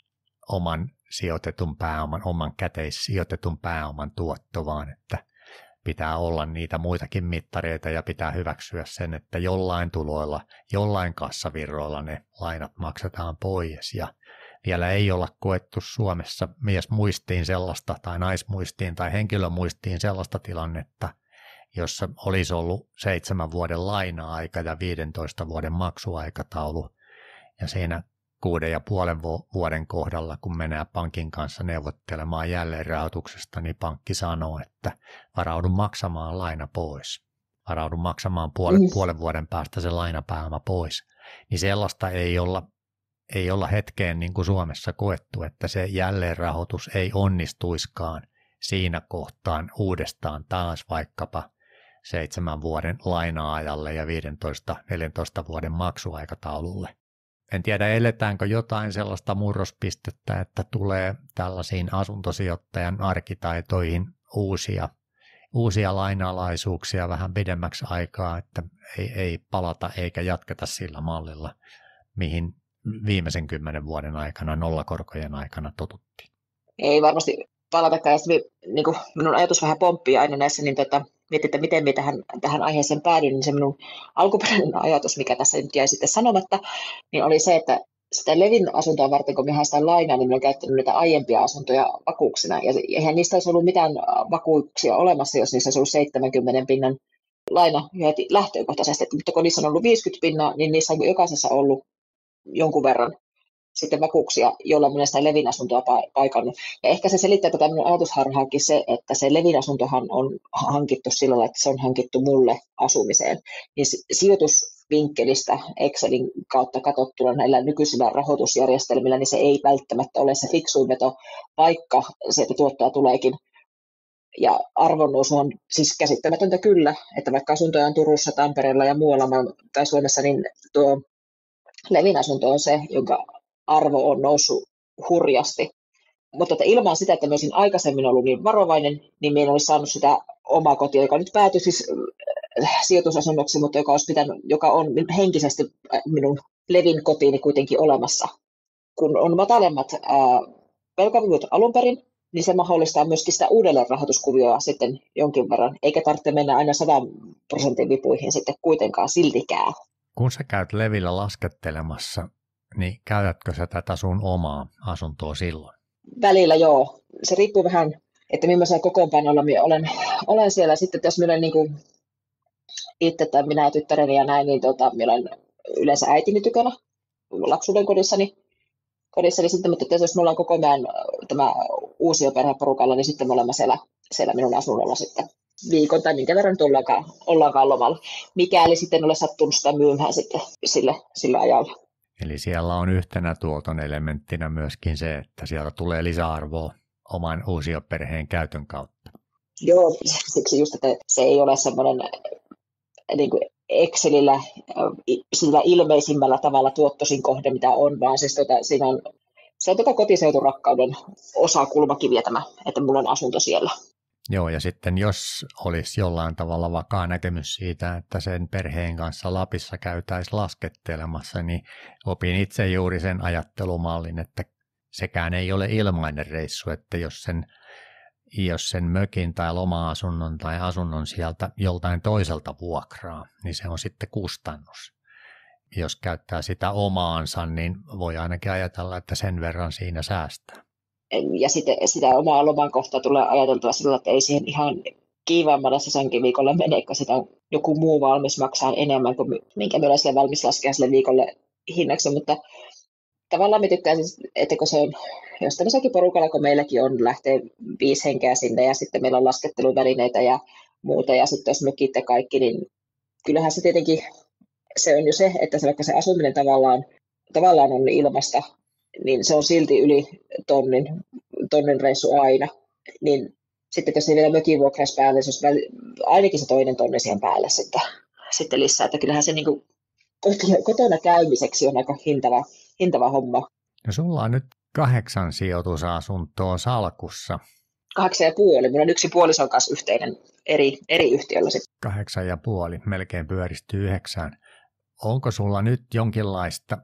oman sijoitetun pääoman, oman käteissijoitetun pääoman tuotto, vaan että pitää olla niitä muitakin mittareita ja pitää hyväksyä sen, että jollain tuloilla, jollain kassavirroilla ne lainat maksetaan pois. Ja vielä ei olla koettu Suomessa miesmuistiin sellaista tai naismuistiin tai henkilömuistiin sellaista tilannetta, jossa olisi ollut seitsemän vuoden laina-aika ja viidentoista vuoden maksuaikataulu. Ja siinä kuuden ja puolen vuoden kohdalla, kun menee pankin kanssa neuvottelemaan jälleenrahoituksesta, niin pankki sanoo, että varaudu maksamaan laina pois. Varaudu maksamaan puolen, mm. puolen vuoden päästä se lainapääoma pois. Niin sellaista ei olla, ei olla hetkeen niin kuin Suomessa koettu, että se jälleenrahoitus ei onnistuiskaan siinä kohtaan uudestaan taas vaikkapa seitsemän vuoden laina-ajalle ja viisitoista neljätoista vuoden maksuaikataululle. En tiedä, eletäänkö jotain sellaista murrospistettä, että tulee tällaisiin asuntosijoittajan arkitaitoihin uusia, uusia lainalaisuuksia vähän pidemmäksi aikaa, että ei, ei palata eikä jatketa sillä mallilla, mihin viimeisen kymmenen vuoden aikana, nollakorkojen aikana totuttiin. Ei varmasti palatakaan. Niin kuin minun ajatus vähän pomppii aina näissä, niin tota, mietin, että miten minä tähän, tähän aiheeseen päädyin, niin se minun alkuperäinen ajatus, mikä tässä nyt jäi sitten sanomatta, niin oli se, että sitä Levin asuntoa varten, kun minä sitä lainaa, niin minä olen käyttänyt niitä aiempia asuntoja vakuuksina. Ja eihän niistä olisi ollut mitään vakuuksia olemassa, jos niissä olisi ollut seitsemänkymmentä pinnan laina heti lähtökohtaisesti. Mutta kun niissä on ollut viisikymmentä pinnaa, niin niissä on jokaisessa ollut jonkun verran sitten vakuuksia, joilla minä sitä Levin asuntoa paikannut. Ja ehkä se selittää tätä minun ajatusharhaakin se, että se Levin asuntohan on hankittu sillä lailla, että se on hankittu mulle asumiseen. Niin sijoitusvinkkelistä Excelin kautta katsottuna näillä nykyisillä rahoitusjärjestelmillä, niin se ei välttämättä ole se fiksuin veto, vaikka sieltä tuottoa tuleekin. Ja arvonnousu on siis käsittämätöntä kyllä, että vaikka asuntoja on Turussa, Tampereella ja muualla tai Suomessa, niin tuo Levin asunto on se, jonka arvo on noussut hurjasti. Mutta että ilman sitä, että mä olisin aikaisemmin ollut niin varovainen, niin minä en olisi saanut sitä omaa kotia, joka nyt päätyi siis sijoitusasunnoksi, mutta joka, olisi pitänyt, joka on henkisesti minun Levin kotiini kuitenkin olemassa. Kun on matalemmat velkavyvyt alun perin, niin se mahdollistaa myöskin sitä uudelleenrahoituskuvioa sitten jonkin verran, eikä tarvitse mennä aina sadan prosentin vipuihin sitten kuitenkaan siltikään. Kun sä käyt Levillä laskettelemassa, niin käytätkö sä tätä sun omaa asuntoa silloin? Välillä joo. Se riippuu vähän, että millaisella kokoonpanolla minä olen, olen siellä. Sitten jos minä olen niin kuin itse tai minä ja tyttäreni ja näin, niin tota, minä olen yleensä äitini tykönä lapsuuden kodissani. kodissani sitten, mutta jos me ollaan koko meidän tämä uusioperheporukalla, niin sitten me olemme siellä, siellä minun asunnolla sitten viikon tai minkä verran ollaankaan, ollaankaan lomalla. Mikäli sitten ole sattunut sitä myymään sitten sille, sillä ajalla. Eli siellä on yhtenä tuoton elementtinä myöskin se, että sieltä tulee lisäarvoa oman uusioperheen käytön kautta. Joo, siksi just, että se ei ole semmoinen niin kuin Excelillä sillä ilmeisimmällä tavalla tuottoisin kohde, mitä on, vaan siis tota, siinä on, se on tota kotiseuturakkauden osa kulmakiviä tämä, että mulla on asunto siellä. Joo, ja sitten jos olisi jollain tavalla vakaa näkemys siitä, että sen perheen kanssa Lapissa käytäisiin laskettelemassa, niin opin itse juuri sen ajattelumallin, että sekään ei ole ilmainen reissu, että jos sen, jos sen mökin tai loma-asunnon tai asunnon sieltä joltain toiselta vuokraa, niin se on sitten kustannus. Jos käyttää sitä omaansa, niin voi ainakin ajatella, että sen verran siinä säästää. Ja sitten sitä omaa loman kohtaa tulee ajateltua sillä, että ei siihen ihan kiivaimmalla sesonkin viikolla mene, kun sitä on joku muu valmis maksaa enemmän kuin minkä me olemme valmis laskea sille viikolle hinnaksi. Mutta tavallaan me tykkään, että kun se on, jos tämmöiselläkin porukalla, kun meilläkin on, lähtee viisi henkeä sinne ja sitten meillä on lasketteluvälineitä ja muuta ja sitten jos mökit ja kaikki, niin kyllähän se tietenkin, se on jo se, että se, vaikka se asuminen tavallaan, tavallaan on ilmasta, niin se on silti yli tonnin, tonnin reissu aina. Niin sitten jos ei vielä mökin vuokraisi päälle, niin se olisi ainakin se toinen tonni siihen päälle sitten, sitten lisää. Että kyllähän se niin kuin kotona käymiseksi on aika hintava, hintava homma. No sulla on nyt kahdeksan sijoitusasuntoa salkussa. Kahdeksan ja puoli. Minulla on yksi puolison kanssa yhteinen eri, eri yhtiöllä sitten. Kahdeksan ja puoli, melkein pyöristyy yhdeksään. Onko sulla nyt jonkinlaista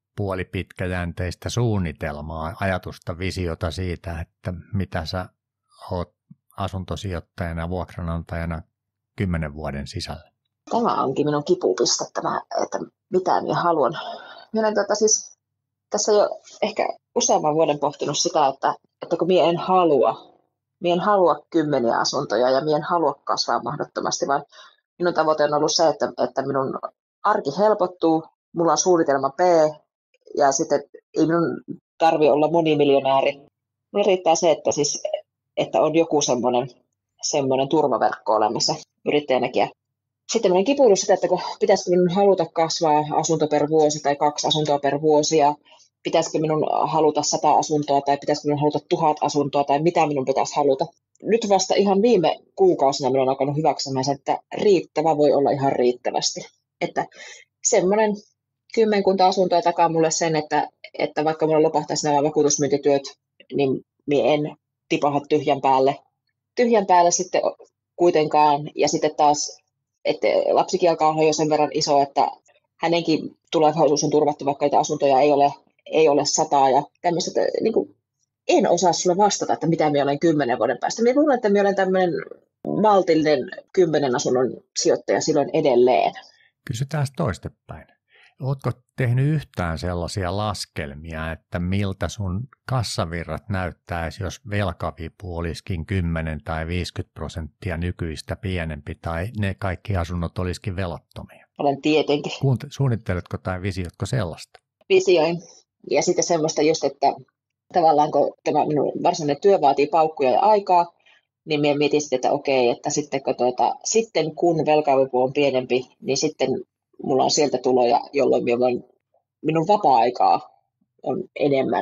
puolipitkäjänteistä suunnitelmaa, ajatusta, visiota siitä, että mitä sä oot asuntosijoittajana, vuokranantajana kymmenen vuoden sisällä? Tämä onkin minun kipupiste, tämä, että mitä minä haluan. Minä olen tuota, siis, tässä jo ehkä useamman vuoden pohtinut sitä, että, että kun minä en halua, minä en halua kymmeniä asuntoja ja minä en halua kasvaa mahdottomasti, vaan minun tavoite on ollut se, että, että minun arki helpottuu, mulla on suunnitelma B, ja sitten ei minun tarvitse olla monimiljonääri. Minulle riittää se, että, siis, että on joku semmoinen, semmoinen turvaverkko olemassa yrittäjänäkin. Sitten minä kipuillut sitä, että kun pitäisikö minun haluta kasvaa asunto per vuosi tai kaksi asuntoa per vuosi, ja pitäisikö minun haluta sata asuntoa tai pitäisikö minun haluta tuhat asuntoa tai mitä minun pitäisi haluta. Nyt vasta ihan viime kuukausina minä olen alkanut hyväksymään sen, että riittävä voi olla ihan riittävästi. Että semmoinen kymmenkunta asuntoa takaa mulle sen, että, että vaikka minulla lopahtaisi nämä vakuutusmyyntityöt, niin minä en tipaha tyhjän päälle. Tyhjän päälle sitten kuitenkaan, ja sitten taas, että lapsikin alkaa olla jo sen verran iso, että hänenkin tulevaisuus on turvattu, vaikka niitä asuntoja ei ole, ei ole sataa ja tämmöistä, että niin kuin, en osaa sulle vastata, että mitä minä olen kymmenen vuoden päästä. Minä luulen, että minä olen tämmöinen maltillinen kymmenen asunnon sijoittaja silloin edelleen. Kysytään toistepäin. Ootko tehnyt yhtään sellaisia laskelmia, että miltä sun kassavirrat näyttäisi, jos velkavipu olisikin kymmenen tai viisikymmentä prosenttia nykyistä pienempi tai ne kaikki asunnot olisikin velattomia? Olen tietenkin. Suunnitteletko tai visiotko sellaista? Visioin. Ja sitten semmoista just, että tavallaan kun tämä minun varsinainen työ vaatii paukkuja ja aikaa, niin minä mietin sitten, että okei, että sitten kun, tuota, sitten kun velkavipu on pienempi, niin sitten mulla on sieltä tuloja, jolloin minä voin, minun vapaa-aikaa on enemmän.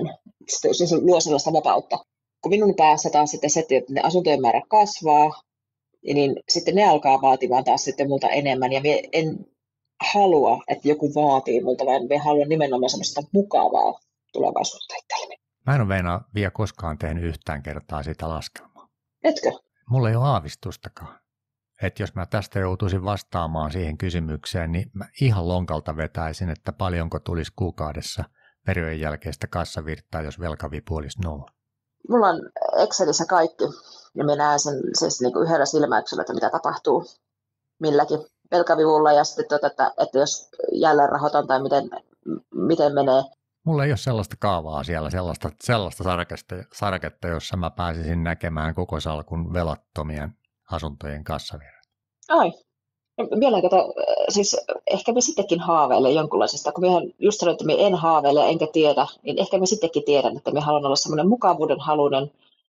Se luo sellaista vapautta. Kun minun päässä taas sitten se, että ne asuntojen määrä kasvaa, niin sitten ne alkaa vaatimaan taas sitten multa enemmän. Ja minä en halua, että joku vaatii multa, vaan minä haluan nimenomaan sellaista mukavaa tulevaisuutta itselleni. Mä en ole Veena vielä koskaan tehnyt yhtään kertaa sitä laskelmaa. Etkö? Mulla ei ole aavistustakaan. Että jos mä tästä joutuisin vastaamaan siihen kysymykseen, niin mä ihan lonkalta vetäisin, että paljonko tulisi kuukaudessa verojen jälkeistä kassavirtaa, jos velkavipu olisi nolla. Mulla on Excelissä kaikki, ja minä näen sen siis niin kuin yhdellä silmäyksellä, että mitä tapahtuu milläkin velkavivulla, ja sitten, tuota, että, että jos jälleen rahoitan tai miten, miten menee. Mulla ei ole sellaista kaavaa siellä, sellaista, sellaista sarketta, sarketta, jossa mä pääsisin näkemään koko salkun velattomien asuntojen kassavirrat. Ai, vielä kato, siis ehkä me sittenkin haaveilen jonkunlaisesta, kun minä just sanoin, että minä en haaveile enkä tiedä, niin ehkä me sittenkin tiedän, että minä haluan olla semmoinen mukavuuden haluinen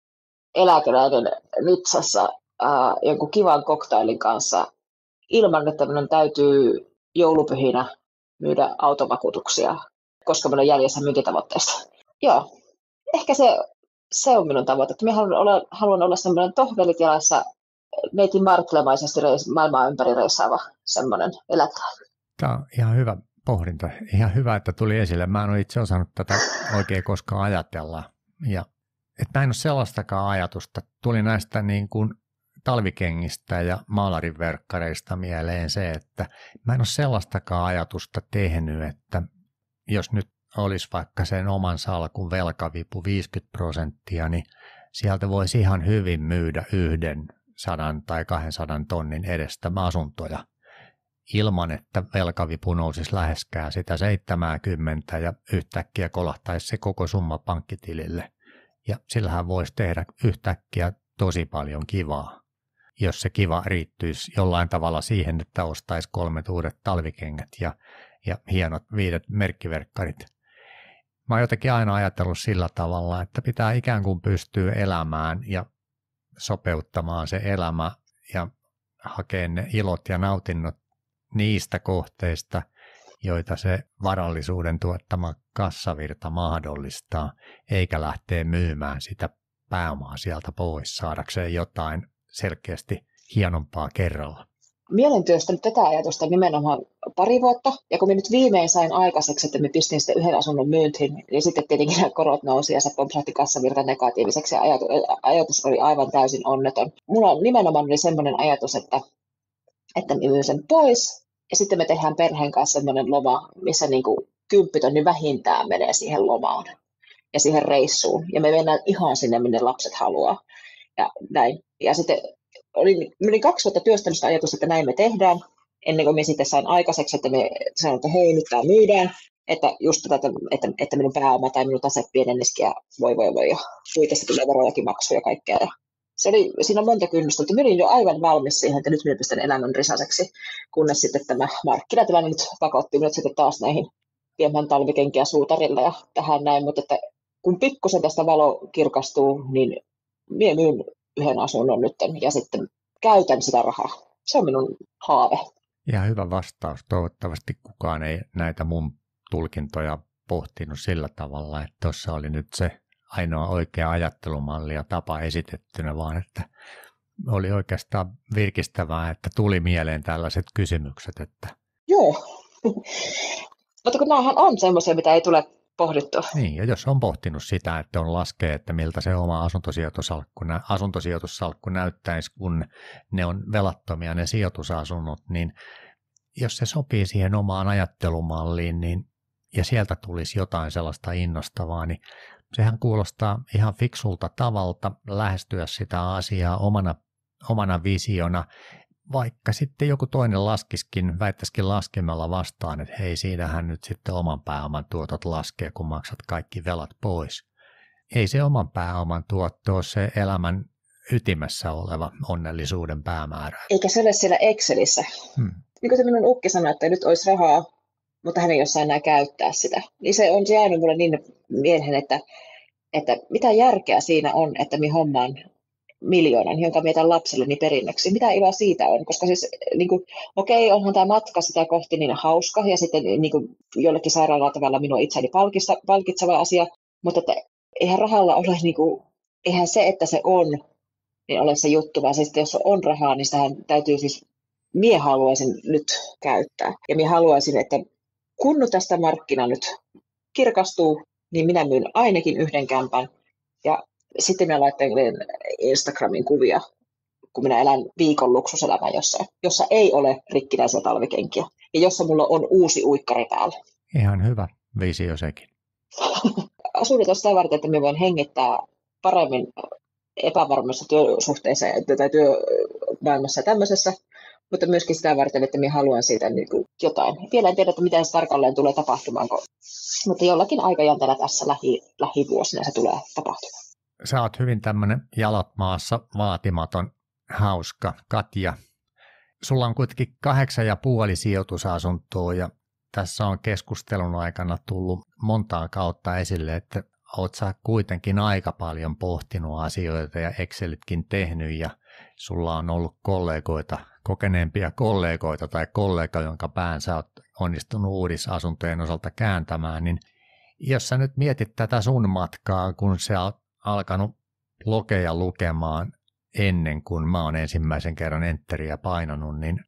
eläkeläinen Nitsassa ää, jonkun kivan koktailin kanssa ilman, että minun täytyy joulupyhinä myydä autovakuutuksia, koska minun on jäljessä myyntitavoitteesta. Joo, ehkä se, se on minun tavoite, että minä haluan olla, haluan olla semmoinen tohvelit jalassa neiti markklemaisesti reis, maailmaa ympäri reissaava semmoinen eläkeläinen. Tämä on ihan hyvä pohdinta. Ihan hyvä, että tuli esille. Mä en ole itse osannut tätä oikein koskaan ajatella. Ja, että mä en ole sellaistakaan ajatusta. Tuli näistä niin kuin talvikengistä ja maalarin verkkareista mieleen se, että mä en ole sellaistakaan ajatusta tehnyt, että jos nyt olisi vaikka sen oman salkun velkavipu viisikymmentä prosenttia, niin sieltä voisi ihan hyvin myydä yhden sadan tai kahdensadan tonnin edestä asuntoja ilman, että velkavipu nousisi läheskään sitä seitsemänkymmentä ja yhtäkkiä kolahtaisi se koko summa pankkitilille. Ja sillähän voisi tehdä yhtäkkiä tosi paljon kivaa, jos se kiva riittyisi jollain tavalla siihen, että ostaisi kolmet uudet talvikengät ja, ja hienot viidet merkkiverkkarit. Mä oon jotenkin aina ajatellut sillä tavalla, että pitää ikään kuin pystyä elämään ja sopeuttamaan se elämä ja hakea ne ilot ja nautinnot niistä kohteista, joita se varallisuuden tuottama kassavirta mahdollistaa, eikä lähteä myymään sitä pääomaa sieltä pois saadakseen jotain selkeästi hienompaa kerralla. Mielen työstänyt tätä ajatusta nimenomaan pari vuotta, ja kun minä nyt viimein sain aikaiseksi, että me pistin sitten yhden asunnon myyntiin, niin sitten tietenkin nämä korot nousi ja se pompsahti kassavirta negatiiviseksi ja ajatus oli aivan täysin onneton. Mulla on nimenomaan oli semmoinen ajatus, että, että me myyn sen pois ja sitten me tehdään perheen kanssa semmoinen loma, missä niin kuin kymppitonni vähintään menee siihen lomaan ja siihen reissuun ja me mennään ihan sinne, minne lapset haluaa ja näin. Ja sitten Olin, olin kaksi vuotta työstänyt sitä ajatusta, että näin me tehdään, ennen kuin me sitten sain aikaiseksi, että me sanoin, että hei, nyt tämä myydään, että just tätä, että, että minun pääoma tai minun tase pienennisikin ja voi voi voi, ja kuitenkin tulee verojakin maksuja ja kaikkea. Ja se oli, siinä on monta kynnystä, mutta minä olin jo aivan valmis siihen, että nyt minä pistän elämän risaseksi, kunnes sitten tämä markkinatilanne nyt pakotti minut sitten taas näihin viemään talvikenkiä suutarilla ja tähän näin, mutta että kun pikkusen tästä valo kirkastuu, niin minä myyn yhden asunnon nyt ja sitten käytän sitä rahaa. Se on minun haave. Ihan hyvä vastaus. Toivottavasti kukaan ei näitä mun tulkintoja pohtinut sillä tavalla, että tuossa oli nyt se ainoa oikea ajattelumalli ja tapa esitettynä, vaan että oli oikeastaan virkistävää, että tuli mieleen tällaiset kysymykset. Että... Joo, mutta kun näähän on semmoisia, mitä ei tule pohdittua. Niin, ja jos on pohtinut sitä, että on laskee, että miltä se oma asuntosijoitussalkku, asuntosijoitussalkku näyttäisi, kun ne on velattomia ne sijoitusasunnot, niin jos se sopii siihen omaan ajattelumalliin, niin, ja sieltä tulisi jotain sellaista innostavaa, niin sehän kuulostaa ihan fiksulta tavalta lähestyä sitä asiaa omana, omana visiona, vaikka sitten joku toinen laskiskin, väittäisikin laskemalla vastaan, että hei, siinähän nyt sitten oman pääoman tuotot laskee, kun maksat kaikki velat pois. Ei se oman pääoman tuotto ole se elämän ytimessä oleva onnellisuuden päämäärä. Eikä se ole siellä Excelissä. Hmm. Niin kuin se minun ukki sanoi, että nyt olisi rahaa, mutta hän ei osaa enää käyttää sitä. Niin se on jäänyt mulle niin mieleen, että, että mitä järkeä siinä on, että minä hommaan miljoonan, jonka mietän lapselleni perinnöksi. Mitä iloa siitä on? Koska siis, niin kuin, okei, onhan tämä matka sitä kohti niin hauska, ja sitten niin kuin, jollekin sairaalla tavalla minua itseäni palkitseva asia, mutta että eihän rahalla ole, niin kuin, eihän se, että se on, niin ole se juttu, vaan siis, jos on rahaa, niin sitähän täytyy siis, mie haluaisin nyt käyttää. Ja mie haluaisin, että kun tästä markkina nyt kirkastuu, niin minä myyn ainakin yhden kämpän, ja sitten minä laittelen Instagramin kuvia, kun minä elän viikon luksuselämän jossain, jossa ei ole rikkinäisiä talvikenkiä ja jossa mulla on uusi uikkari päällä. Ihan hyvä visio sekin. Asunnot on sitä varten, että minä voin hengittää paremmin epävarmassa työsuhteessa tai työmaailmassa ja tämmöisessä, mutta myöskin sitä varten, että minä haluan siitä niin kuin jotain. Vielä en tiedä, että mitä se tarkalleen tulee tapahtumaan, mutta jollakin aikajänteellä tässä lähi, lähivuosina se tulee tapahtumaan. Sä oot hyvin tämmöinen jalat maassa vaatimaton, hauska Katja. Sulla on kuitenkin kahdeksan ja puoli sijoitusasuntoa ja tässä on keskustelun aikana tullut montaa kautta esille, että oot sä kuitenkin aika paljon pohtinut asioita ja Excelitkin tehnyt ja sulla on ollut kollegoita, kokeneempia kollegoita tai kollega, jonka pään sä oot onnistunut uudisasuntojen osalta kääntämään, niin jos sä nyt mietit tätä sun matkaa, kun sä oot alkanut blogeja lukemaan ennen kuin mä oon ensimmäisen kerran enteriä painanut, niin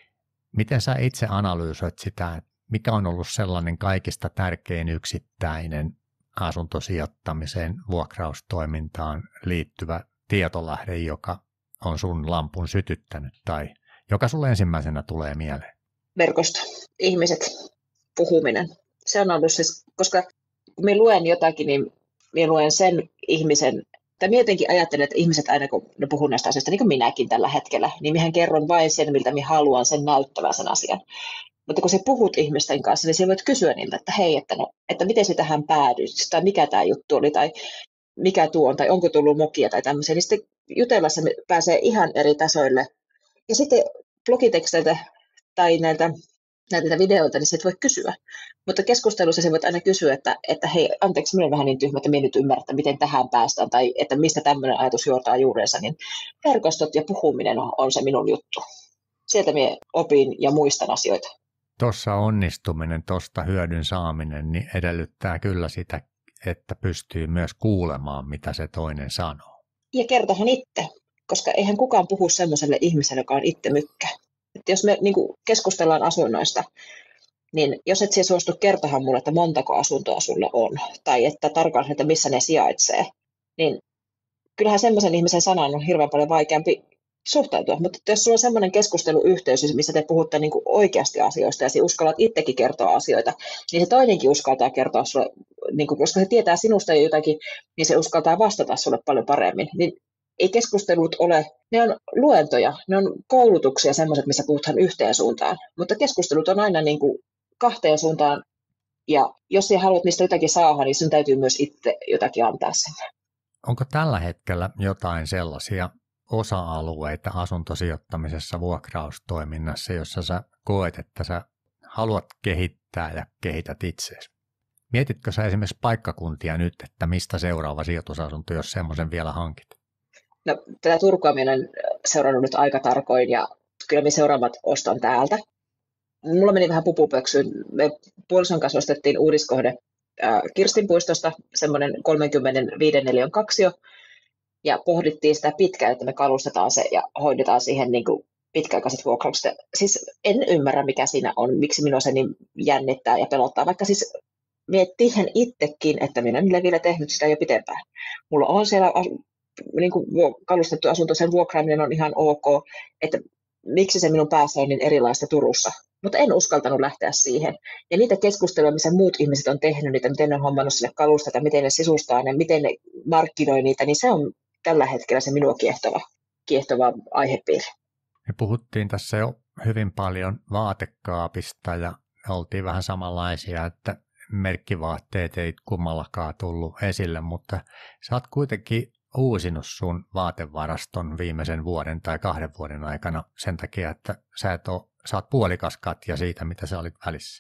miten sä itse analysoit sitä, mikä on ollut sellainen kaikista tärkein yksittäinen asuntosijoittamiseen, vuokraustoimintaan liittyvä tietolähde, joka on sun lampun sytyttänyt tai joka sulle ensimmäisenä tulee mieleen? Verkosto, ihmiset, puhuminen. Se on ollut siis, koska kun minä luen jotakin, niin minä luen sen ihmisen, tai minä jotenkin ajattelen, että ihmiset aina kun ne puhuu näistä asioista, niin kuin minäkin tällä hetkellä, niin minähän kerron vain sen, miltä minä haluan sen näyttävän sen asian. Mutta kun sä puhut ihmisten kanssa, niin sä voit kysyä niiltä, että hei, että, no, että miten se tähän päädyit, tai mikä tämä juttu oli, tai mikä tuo on, tai onko tullut mokia tai tämmöisiä, niin sitten jutella se pääsee ihan eri tasoille. Ja sitten blogiteksteiltä tai näiltä, näiltä videoilta, niin sä et voi kysyä. Mutta keskustelussa sä voit aina kysyä, että, että hei, anteeksi, minä olen vähän niin tyhmä, että minä nyt ymmärrän, että miten tähän päästään, tai että mistä tämmöinen ajatus juortaa juurensa, niin verkostot ja puhuminen on, on se minun juttu. Sieltä minä opin ja muistan asioita. Tuossa onnistuminen, tuosta hyödyn saaminen, niin edellyttää kyllä sitä, että pystyy myös kuulemaan, mitä se toinen sanoo. Ja kertohan itse, koska eihän kukaan puhu semmoiselle ihmiselle, joka on itse mykkä. Että jos me niin kuin keskustellaan asunnoista, niin jos et siellä suostu kertohan mulle, että montako asuntoa sulla on, tai että tarkalleen, että missä ne sijaitsee, niin kyllähän semmoisen ihmisen sanaan on hirveän paljon vaikeampi suhtautua. Mutta jos sulla on semmoinen keskusteluyhteys, missä te puhutte niin kuin oikeasti asioista ja uskallat itsekin kertoa asioita, niin se toinenkin uskaltaa kertoa sulle, niin kuin, koska se tietää sinusta jo jotakin, niin se uskaltaa vastata sulle paljon paremmin. Niin ei keskustelut ole, ne on luentoja, ne on koulutuksia semmoiset, missä puhutaan yhteen suuntaan, mutta keskustelut on aina niin kuin kahteen suuntaan, ja jos sinä haluat niistä jotakin saada, niin sinun täytyy myös itse jotakin antaa sinne. Onko tällä hetkellä jotain sellaisia osa-alueita asuntosijoittamisessa, vuokraustoiminnassa, jossa sä koet, että sä haluat kehittää ja kehität itseesi? Mietitkö sä esimerkiksi paikkakuntia nyt, että mistä seuraava sijoitusasunto, jos semmoisen vielä hankit? No, tätä Turkua minä olen seurannut nyt aika tarkoin ja kyllä minä seuraavat ostan täältä. Mulla meni vähän pupupöksyyn. Me puolison kanssa ostettiin uudiskohde äh, Kirstinpuistosta, semmoinen kolmekymmentäviisi neliön kaksio, ja pohdittiin sitä pitkään, että me kalustetaan se ja hoidetaan siihen niin kuin pitkäaikaiset vuokraukset. Siis en ymmärrä, mikä siinä on, miksi minua se niin jännittää ja pelottaa, vaikka siis miettihän itsekin, että minä en vielä tehnyt sitä jo pitempään. Mulla on siellä niin kuin kalustettu asunto, sen vuokraaminen on ihan ok, että miksi se minun päässä on niin erilaista Turussa. Mutta en uskaltanut lähteä siihen. Ja niitä keskusteluja, missä muut ihmiset on tehnyt niitä, miten ne on hommannut sille kalustetta, miten ne sisustaa ne, miten ne markkinoi niitä, niin se on tällä hetkellä se minua kiehtova, kiehtova aihepiiri. Me puhuttiin tässä jo hyvin paljon vaatekaapista ja oltiin vähän samanlaisia, että merkkivaatteet ei kummallakaan tullut esille, mutta sä oot kuitenkin uusinut sun vaatevaraston viimeisen vuoden tai kahden vuoden aikana sen takia, että sä, et ole, sä oot puolikas Katja siitä, mitä sä olit välissä.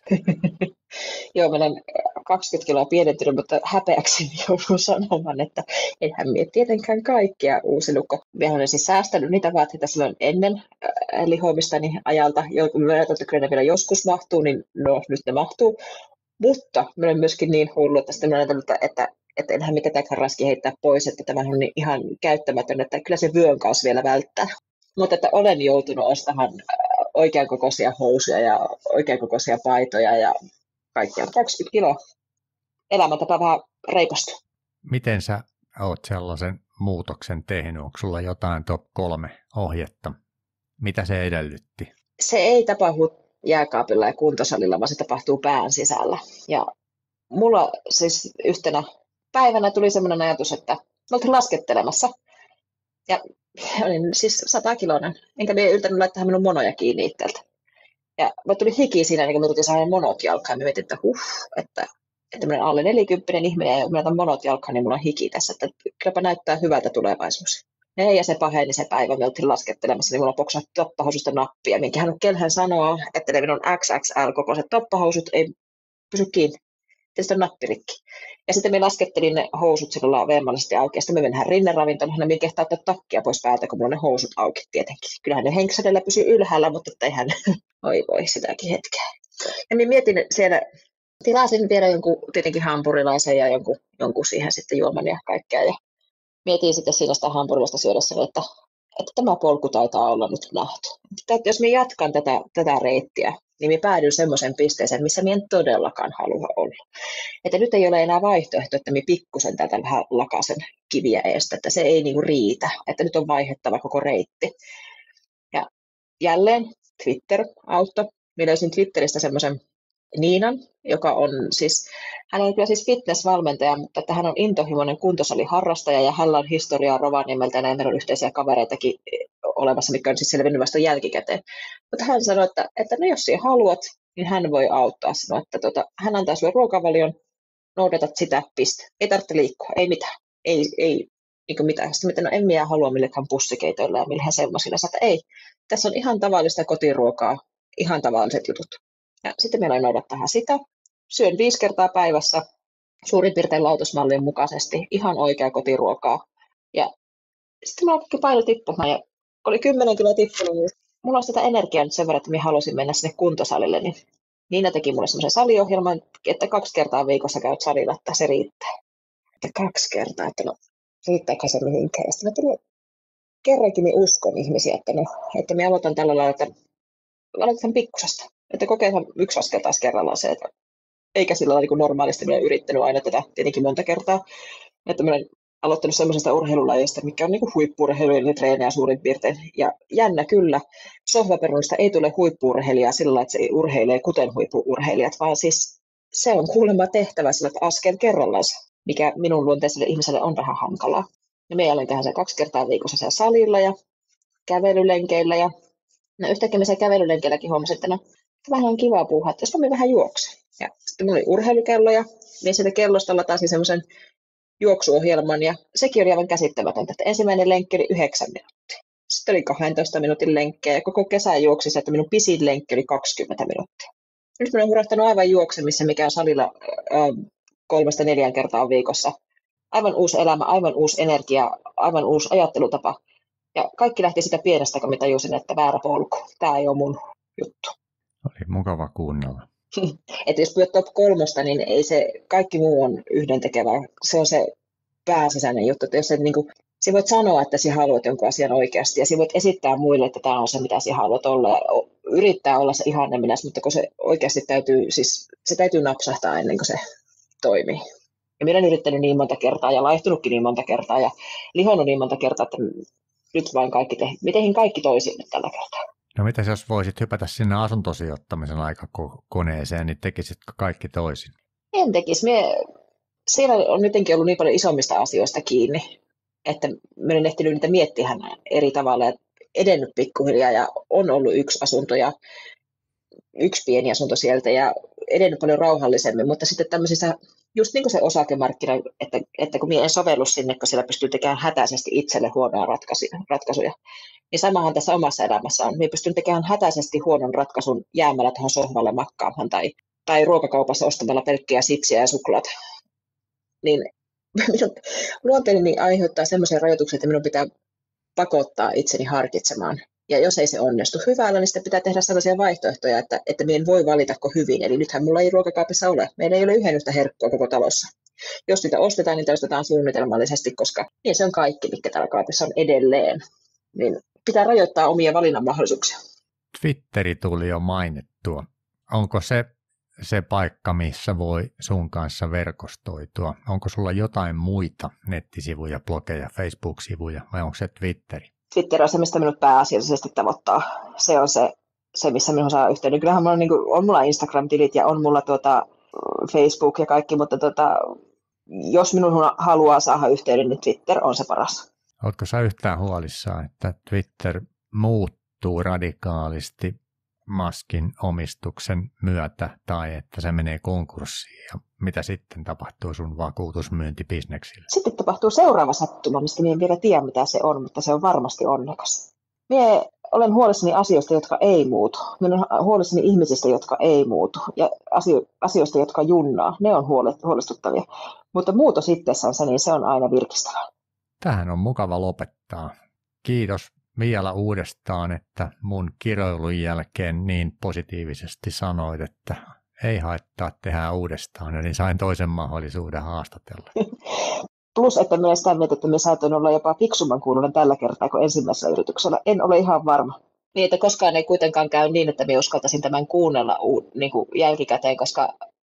Joo, mä olen kaksikymmentä kiloa pienentynyt, mutta häpeäksi joudun sanomaan, että enhän mie tietenkään kaikkea uusinut. Mä olen siis säästänyt niitä vaatteita silloin ennen lihoamistani ajalta. Joku myötä, että kyllä ne vielä joskus mahtuu, niin no nyt ne mahtuu. Mutta mä olen myöskin niin hullu, että sitten mä olen että, että, että enhän me tätäkään raski heittää pois, että tämä on niin ihan käyttämätön, että kyllä se vyönkaus vielä välttää. Mutta että olen joutunut ostamaan oikeankokoisia housuja ja oikeankokoisia paitoja ja kaikkea. kaksikymmentä kiloa. Elämäntapa vähän reipastu. Miten sä oot sellaisen muutoksen tehnyt? Onko sulla jotain top kolme ohjetta? Mitä se edellytti? Se ei tapahdu jääkaapilla ja kuntosalilla, vaan se tapahtuu pään sisällä. Ja mulla siis yhtenä päivänä tuli sellainen ajatus, että me oltiin laskettelemassa. Ja olin siis satakiloinen, enkä me yltänyt laittaa minun monoja kiinni itseltä. Ja mä tuli hiki siinä, niin kun mä yritin saada monot jalkaan, ja mä mietin, että huh, että, että minä olen alle nelikymppinen ihminen, ja mä laitan monot jalkaan, niin mulla on hiki tässä, että kylläpä näyttää hyvältä tulevaisuus. Ja, ja se paheni se päivä, me oltiin laskettelemassa, niin mulla poksahti toppahoususta nappia, minkä hän kelhän sanoo, että ne minun X X L-kokoiset toppahousut ei pysy kiinni. Tietysti on nappirikki. Ja sitten me laskettelin ne housut sillä veemmallisesti auki, ja sitten me mennään rinneravintolaan, ja me kehtaa ottaa takkia pois päältä, kun mulla on ne housut auki tietenkin. Kyllähän ne henksadella pysyy ylhäällä, mutta eihän, oi voi, sitäkin hetkeä. Ja minä mietin siellä, tilasin vielä jonkun tietenkin hampurilaisen ja jonkun, jonkun siihen sitten juoman ja kaikkea, ja mietin sitten siinä sitä hampurilaista syödessä, että, että tämä polku taitaa olla nyt nähty. Että jos minä jatkan tätä, tätä reittiä, niin minä päädyin semmoisen pisteeseen, missä minä en todellakaan halua olla. Että nyt ei ole enää vaihtoehto, että minä pikkusen tätä vähän lakasen kiviä eestä, että se ei niinku riitä, että nyt on vaihettava koko reitti. Ja jälleen Twitter auttoi. Minä löysin Twitteristä semmoisen Niinan, joka on siis, hän on kyllä siis fitness-valmentaja, mutta että hän on intohimoinen kuntosaliharrastaja ja hänellä on historiaa Rovaniemeltä ja näin meillä on yhteisiä kavereitakin olemassa, mikä on siis selvinnyt vasta jälkikäteen. Mutta hän sanoi, että, että no jos sinä haluat, niin hän voi auttaa sinua, että tota, hän antaa sinulle ruokavalion, noudatat sitä, piste. Ei tarvitse liikkua, ei mitään, ei, ei niin kuin mitään. Sitten no en minä halua millekään pussikeitoille ja millekään semmoisille, että ei, tässä on ihan tavallista kotiruokaa, ihan tavalliset jutut. Ja sitten meillä on noudattaa sitä. Syön viisi kertaa päivässä suurin piirtein lautasmallin mukaisesti ihan oikeaa kotiruokaa. Ja sitten mä kaikki paino tippumaan ja kun oli kymmenen kiloa tippunut, niin mulla on sitä energiaa nyt sen verran, että minä halusin mennä sinne kuntosalille. Niin Niina teki mulle semmoisen saliohjelman, että kaksi kertaa viikossa käyt salilla, että se riittää. Että kaksi kertaa, että no riittääkö se mihinkään. Ja sitten mä tulin kerrankin niin uskon ihmisiä, että, no, että minä aloitan tällä lailla, että aloitan pikkusesta. Että kokeillaan yksi askel taas kerrallaan se, että eikä sillä lailla niin normaalisti minä olen yrittänyt aina tätä tietenkin monta kertaa. Että minä olen aloittanut sellaisesta urheilulajista, mikä on niin huippu-urheilu ja treenejä suurin piirtein. Ja jännä kyllä, sohvaperunista ei tule huippu-urheilijaa sillä lailla, että se urheilee kuten huippu-urheilijat, vaan siis se on kuulemma tehtävä sillä, että askel kerrallaan, mikä minun luonteiselle ihmiselle on vähän hankalaa. Ja minä olen tehdä sen kaksi kertaa viikossa siellä salilla ja kävelylenkeillä ja no yhtäkkiä me siellä kävelylenkeilläkin huomasin, että no vähän on kivaa puuhaa, että jos mä vähän juoksen. Ja sitten mulla oli urheilukello ja niin sieltä kellosta latasin semmoisen juoksuohjelman ja sekin oli aivan käsittämätöntä, että ensimmäinen lenkki oli yhdeksän minuuttia. Sitten oli kahdentoista minuutin lenkkejä ja koko kesän juoksi se, että minun pisin lenkki oli kaksikymmentä minuuttia. Nyt minä olen hurahtanut aivan juoksemissa, mikä on salilla äh, kolmesta neljään kertaa viikossa. Aivan uusi elämä, aivan uusi energia, aivan uusi ajattelutapa. Ja kaikki lähti sitä pienestä, kun mä tajusin, että väärä polku. Tämä ei ole mun juttu. Oli mukava kuunnella. Että jos pyöt top kolmosta, niin ei se, kaikki muu on yhdentekevää. Se on se pääsisäinen juttu. Että jos et, niin kuin, sä voit sanoa, että sä haluat jonkun asian oikeasti, ja sä voit esittää muille, että tämä on se, mitä sä haluat olla, ja yrittää olla se ihanne minä, mutta kun se oikeasti täytyy, siis se täytyy napsahtaa ennen kuin se toimii. Ja minä olen yrittänyt niin monta kertaa, ja laihtunutkin niin monta kertaa, ja lihonnut niin monta kertaa, että nyt vain kaikki te, miten kaikki toisin nyt tällä kertaa. No mitäs jos voisit hypätä sinne asuntosijoittamisen aikakoneeseen, niin tekisitkö kaikki toisin? En tekisi. Mie, siellä on jotenkin ollut niin paljon isommista asioista kiinni, että minä olen ehtinyt niitä miettiä eri tavalla. edennyt pikkuhiljaa ja on ollut yksi asunto ja yksi pieni asunto sieltä ja edennyt paljon rauhallisemmin, mutta sitten tämmöisissä, just niin kuin se osakemarkkina, että, että kun minä en sovellu sinne, kun siellä pystyy tekemään hätäisesti itselle huonoa ratkaisuja, niin samahan tässä omassa elämässä on. Minä pystyn tekemään hätäisesti huonon ratkaisun jäämällä tuohon sohvalle makkaamaan tai, tai ruokakaupassa ostamalla pelkkiä sipsiä ja suklaata. Niin minun luonteeni aiheuttaa sellaisia rajoituksia, että minun pitää pakottaa itseni harkitsemaan. Ja jos ei se onnistu hyvällä, niin sitten pitää tehdä sellaisia vaihtoehtoja, että, että minä en voi valitako hyvin. Eli nythän mulla ei ruokakaapissa ole. Meillä ei ole yhden yhtä herkkua koko talossa. Jos niitä ostetaan, niin ostetaan suunnitelmallisesti, koska niin se on kaikki, mikä täällä kaapissa on edelleen. Niin pitää rajoittaa omia valinnan mahdollisuuksia. Twitteri tuli jo mainittua. Onko se se paikka, missä voi sun kanssa verkostoitua? Onko sulla jotain muita nettisivuja, blogeja, Facebook-sivuja vai onko se Twitteri? Twitter on se, mistä minut pääasiallisesti tavoittaa. Se on se, se missä minun saa yhteyden. Kyllähän mulla on, niin kuin, on mulla Instagram-tilit ja on mulla tuota, Facebook ja kaikki, mutta tuota, jos minun haluaa saada yhteyden, niin Twitter on se paras. Oletko sä yhtään huolissaan, että Twitter muuttuu radikaalisti Muskin omistuksen myötä tai että se menee konkurssiin ja mitä sitten tapahtuu sun vakuutusmyyntibisneksille? Sitten tapahtuu seuraava sattuma, mistä minä en vielä tiedä mitä se on, mutta se on varmasti onnekas. Minä olen huolissani asioista, jotka ei muutu. Minä olen huolissani ihmisistä, jotka ei muutu ja asio- asioista, jotka junnaa. Ne on huolestuttavia, mutta muutos itsessänsä, niin se on aina virkistävää. Tähän on mukava lopettaa. Kiitos vielä uudestaan, että mun kiroilun jälkeen niin positiivisesti sanoit, että ei haittaa, tehdä uudestaan, eli sain toisen mahdollisuuden haastatella. Plus, että minä sitä mieltä, että minä saatoin olla jopa fiksumman kuulonen tällä kertaa kuin ensimmäisellä yrityksellä. En ole ihan varma. Niin, että koskaan ei kuitenkaan käy niin, että minä uskaltaisin tämän kuunnella niin kuin jälkikäteen, koska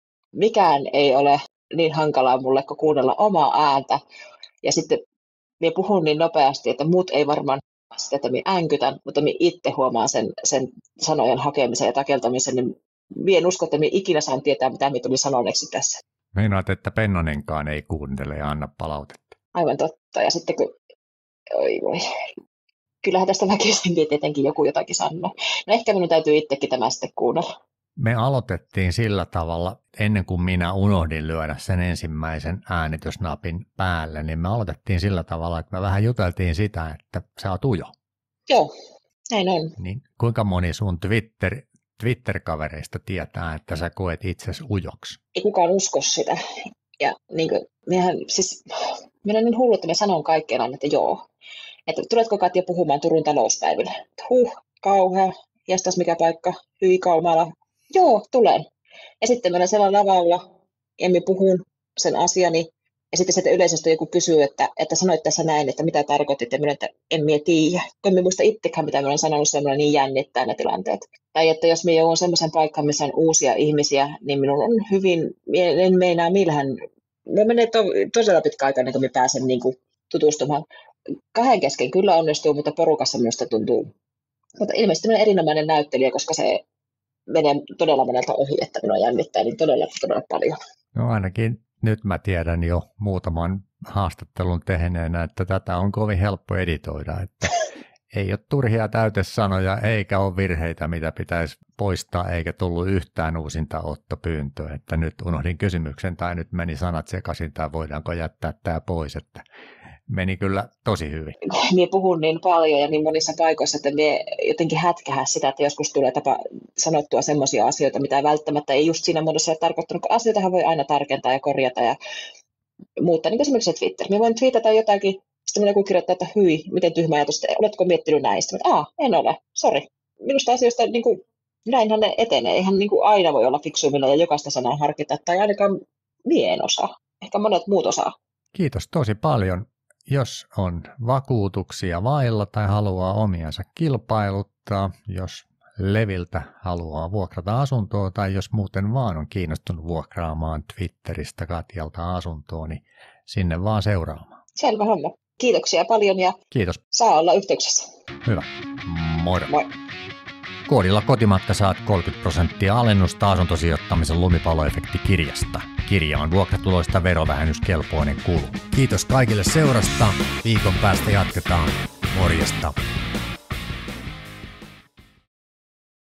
mikään ei ole niin hankalaa mulle kuin kuunnella omaa ääntä. Ja sitten minä puhun niin nopeasti, että muut ei varmaan sitä, että minä änkytän, mutta minä itse huomaan sen, sen sanojen hakemisen ja takeltamisen, niin minä en usko, että minä ikinä saan tietää, mitä minä tulin sanoneeksi tässä. Meinaat, että Pennonenkaan ei kuuntele ja anna palautetta. Aivan totta. Ja sitten kun, oi voi, kyllähän tästä väkisin tietenkin joku jotakin sanoo. No ehkä minun täytyy itsekin tämä sitten kuunnella. Me aloitettiin sillä tavalla, ennen kuin minä unohdin lyödä sen ensimmäisen äänitysnapin päälle, niin me aloitettiin sillä tavalla, että me vähän juteltiin sitä, että sä oot ujo. Joo, näin on. Niin kuinka moni sun Twitter, Twitter-kavereista tietää, että sä koet itsesi ujoksi? Ei kukaan usko sitä. Ja niin kuin, minähän, siis, minä olen niin hullu, että minä sanon kaikkeen aina, että joo. Että tuletko Katja puhumaan Turun talouspäivillä? Huh, kauhea, jästäs mikä paikka, hyi kaumala. Joo, tulen. Ja sitten meillä siellä lavalla, ja minä puhun sen asiani, ja sitten sieltä yleisesti joku kysyy, että, että sanoit tässä näin, että mitä tarkoitit, ja minä, että en minä tiedä. Kun minä muista itsekään, mitä minä olen sanonut, se minua niin jännittää ne tilanteet. Tai että jos minä joudun sellaisen paikkaan, missä on uusia ihmisiä, niin minun on hyvin, en meinaa millähän, minä menee to, todella pitkä aika, ennen kuin minä pääsen niin kuin tutustumaan. Kahden kesken kyllä onnistuu, mutta porukassa minusta tuntuu. Mutta ilmeisesti minä olen erinomainen näyttelijä, koska se menee todella monelta ohi, että minua jännittää niin todella, todella paljon. No ainakin nyt mä tiedän jo muutaman haastattelun tehneenä, että tätä on kovin helppo editoida, että ei ole turhia täytesanoja eikä ole virheitä, mitä pitäisi poistaa, eikä tullut yhtään uusinta ottopyyntöä, että nyt unohdin kysymyksen tai nyt meni sanat sekaisin tai voidaanko jättää tämä pois, että meni kyllä tosi hyvin. Minä puhun niin paljon ja niin monissa paikoissa, että minä jotenkin hätkähä sitä, että joskus tulee tapa sanottua semmoisia asioita, mitä välttämättä ei just siinä muodossa ole tarkoittanut, kun asioitahan voi aina tarkentaa ja korjata ja muuttaa. Niin esimerkiksi Twitter. Minä voin twiitata jotakin, sitten minä joku kirjoittaa, että hyi, miten tyhmä ajatus, oletko miettinyt näistä? Aa, en ole, sori. Minusta asioista niin kuin, näinhän ne etenee. Eihän niin kuin aina voi olla fiksuimmilla ja jokaista sanaa harkita, tai ainakaan minä en osaa. Ehkä monet muut osaa. Kiitos tosi paljon. Jos on vakuutuksia vailla tai haluaa omiansa kilpailuttaa, jos Leviltä haluaa vuokrata asuntoa tai jos muuten vaan on kiinnostunut vuokraamaan Twitteristä Katjalta asuntoa, niin sinne vaan seuraamaan. Selvä homma. Kiitoksia paljon ja kiitos. Saa olla yhteyksissä. Hyvä. Moro. Moi. Koodilla Kotimatka saat kolmekymmentä prosenttia alennusta asuntosijoittamisen lumipalloefekti-kirjasta. Kirja on vuokratuloista verovähennyskelpoinen kulu. Kiitos kaikille seurasta. Viikon päästä jatketaan. Morjesta.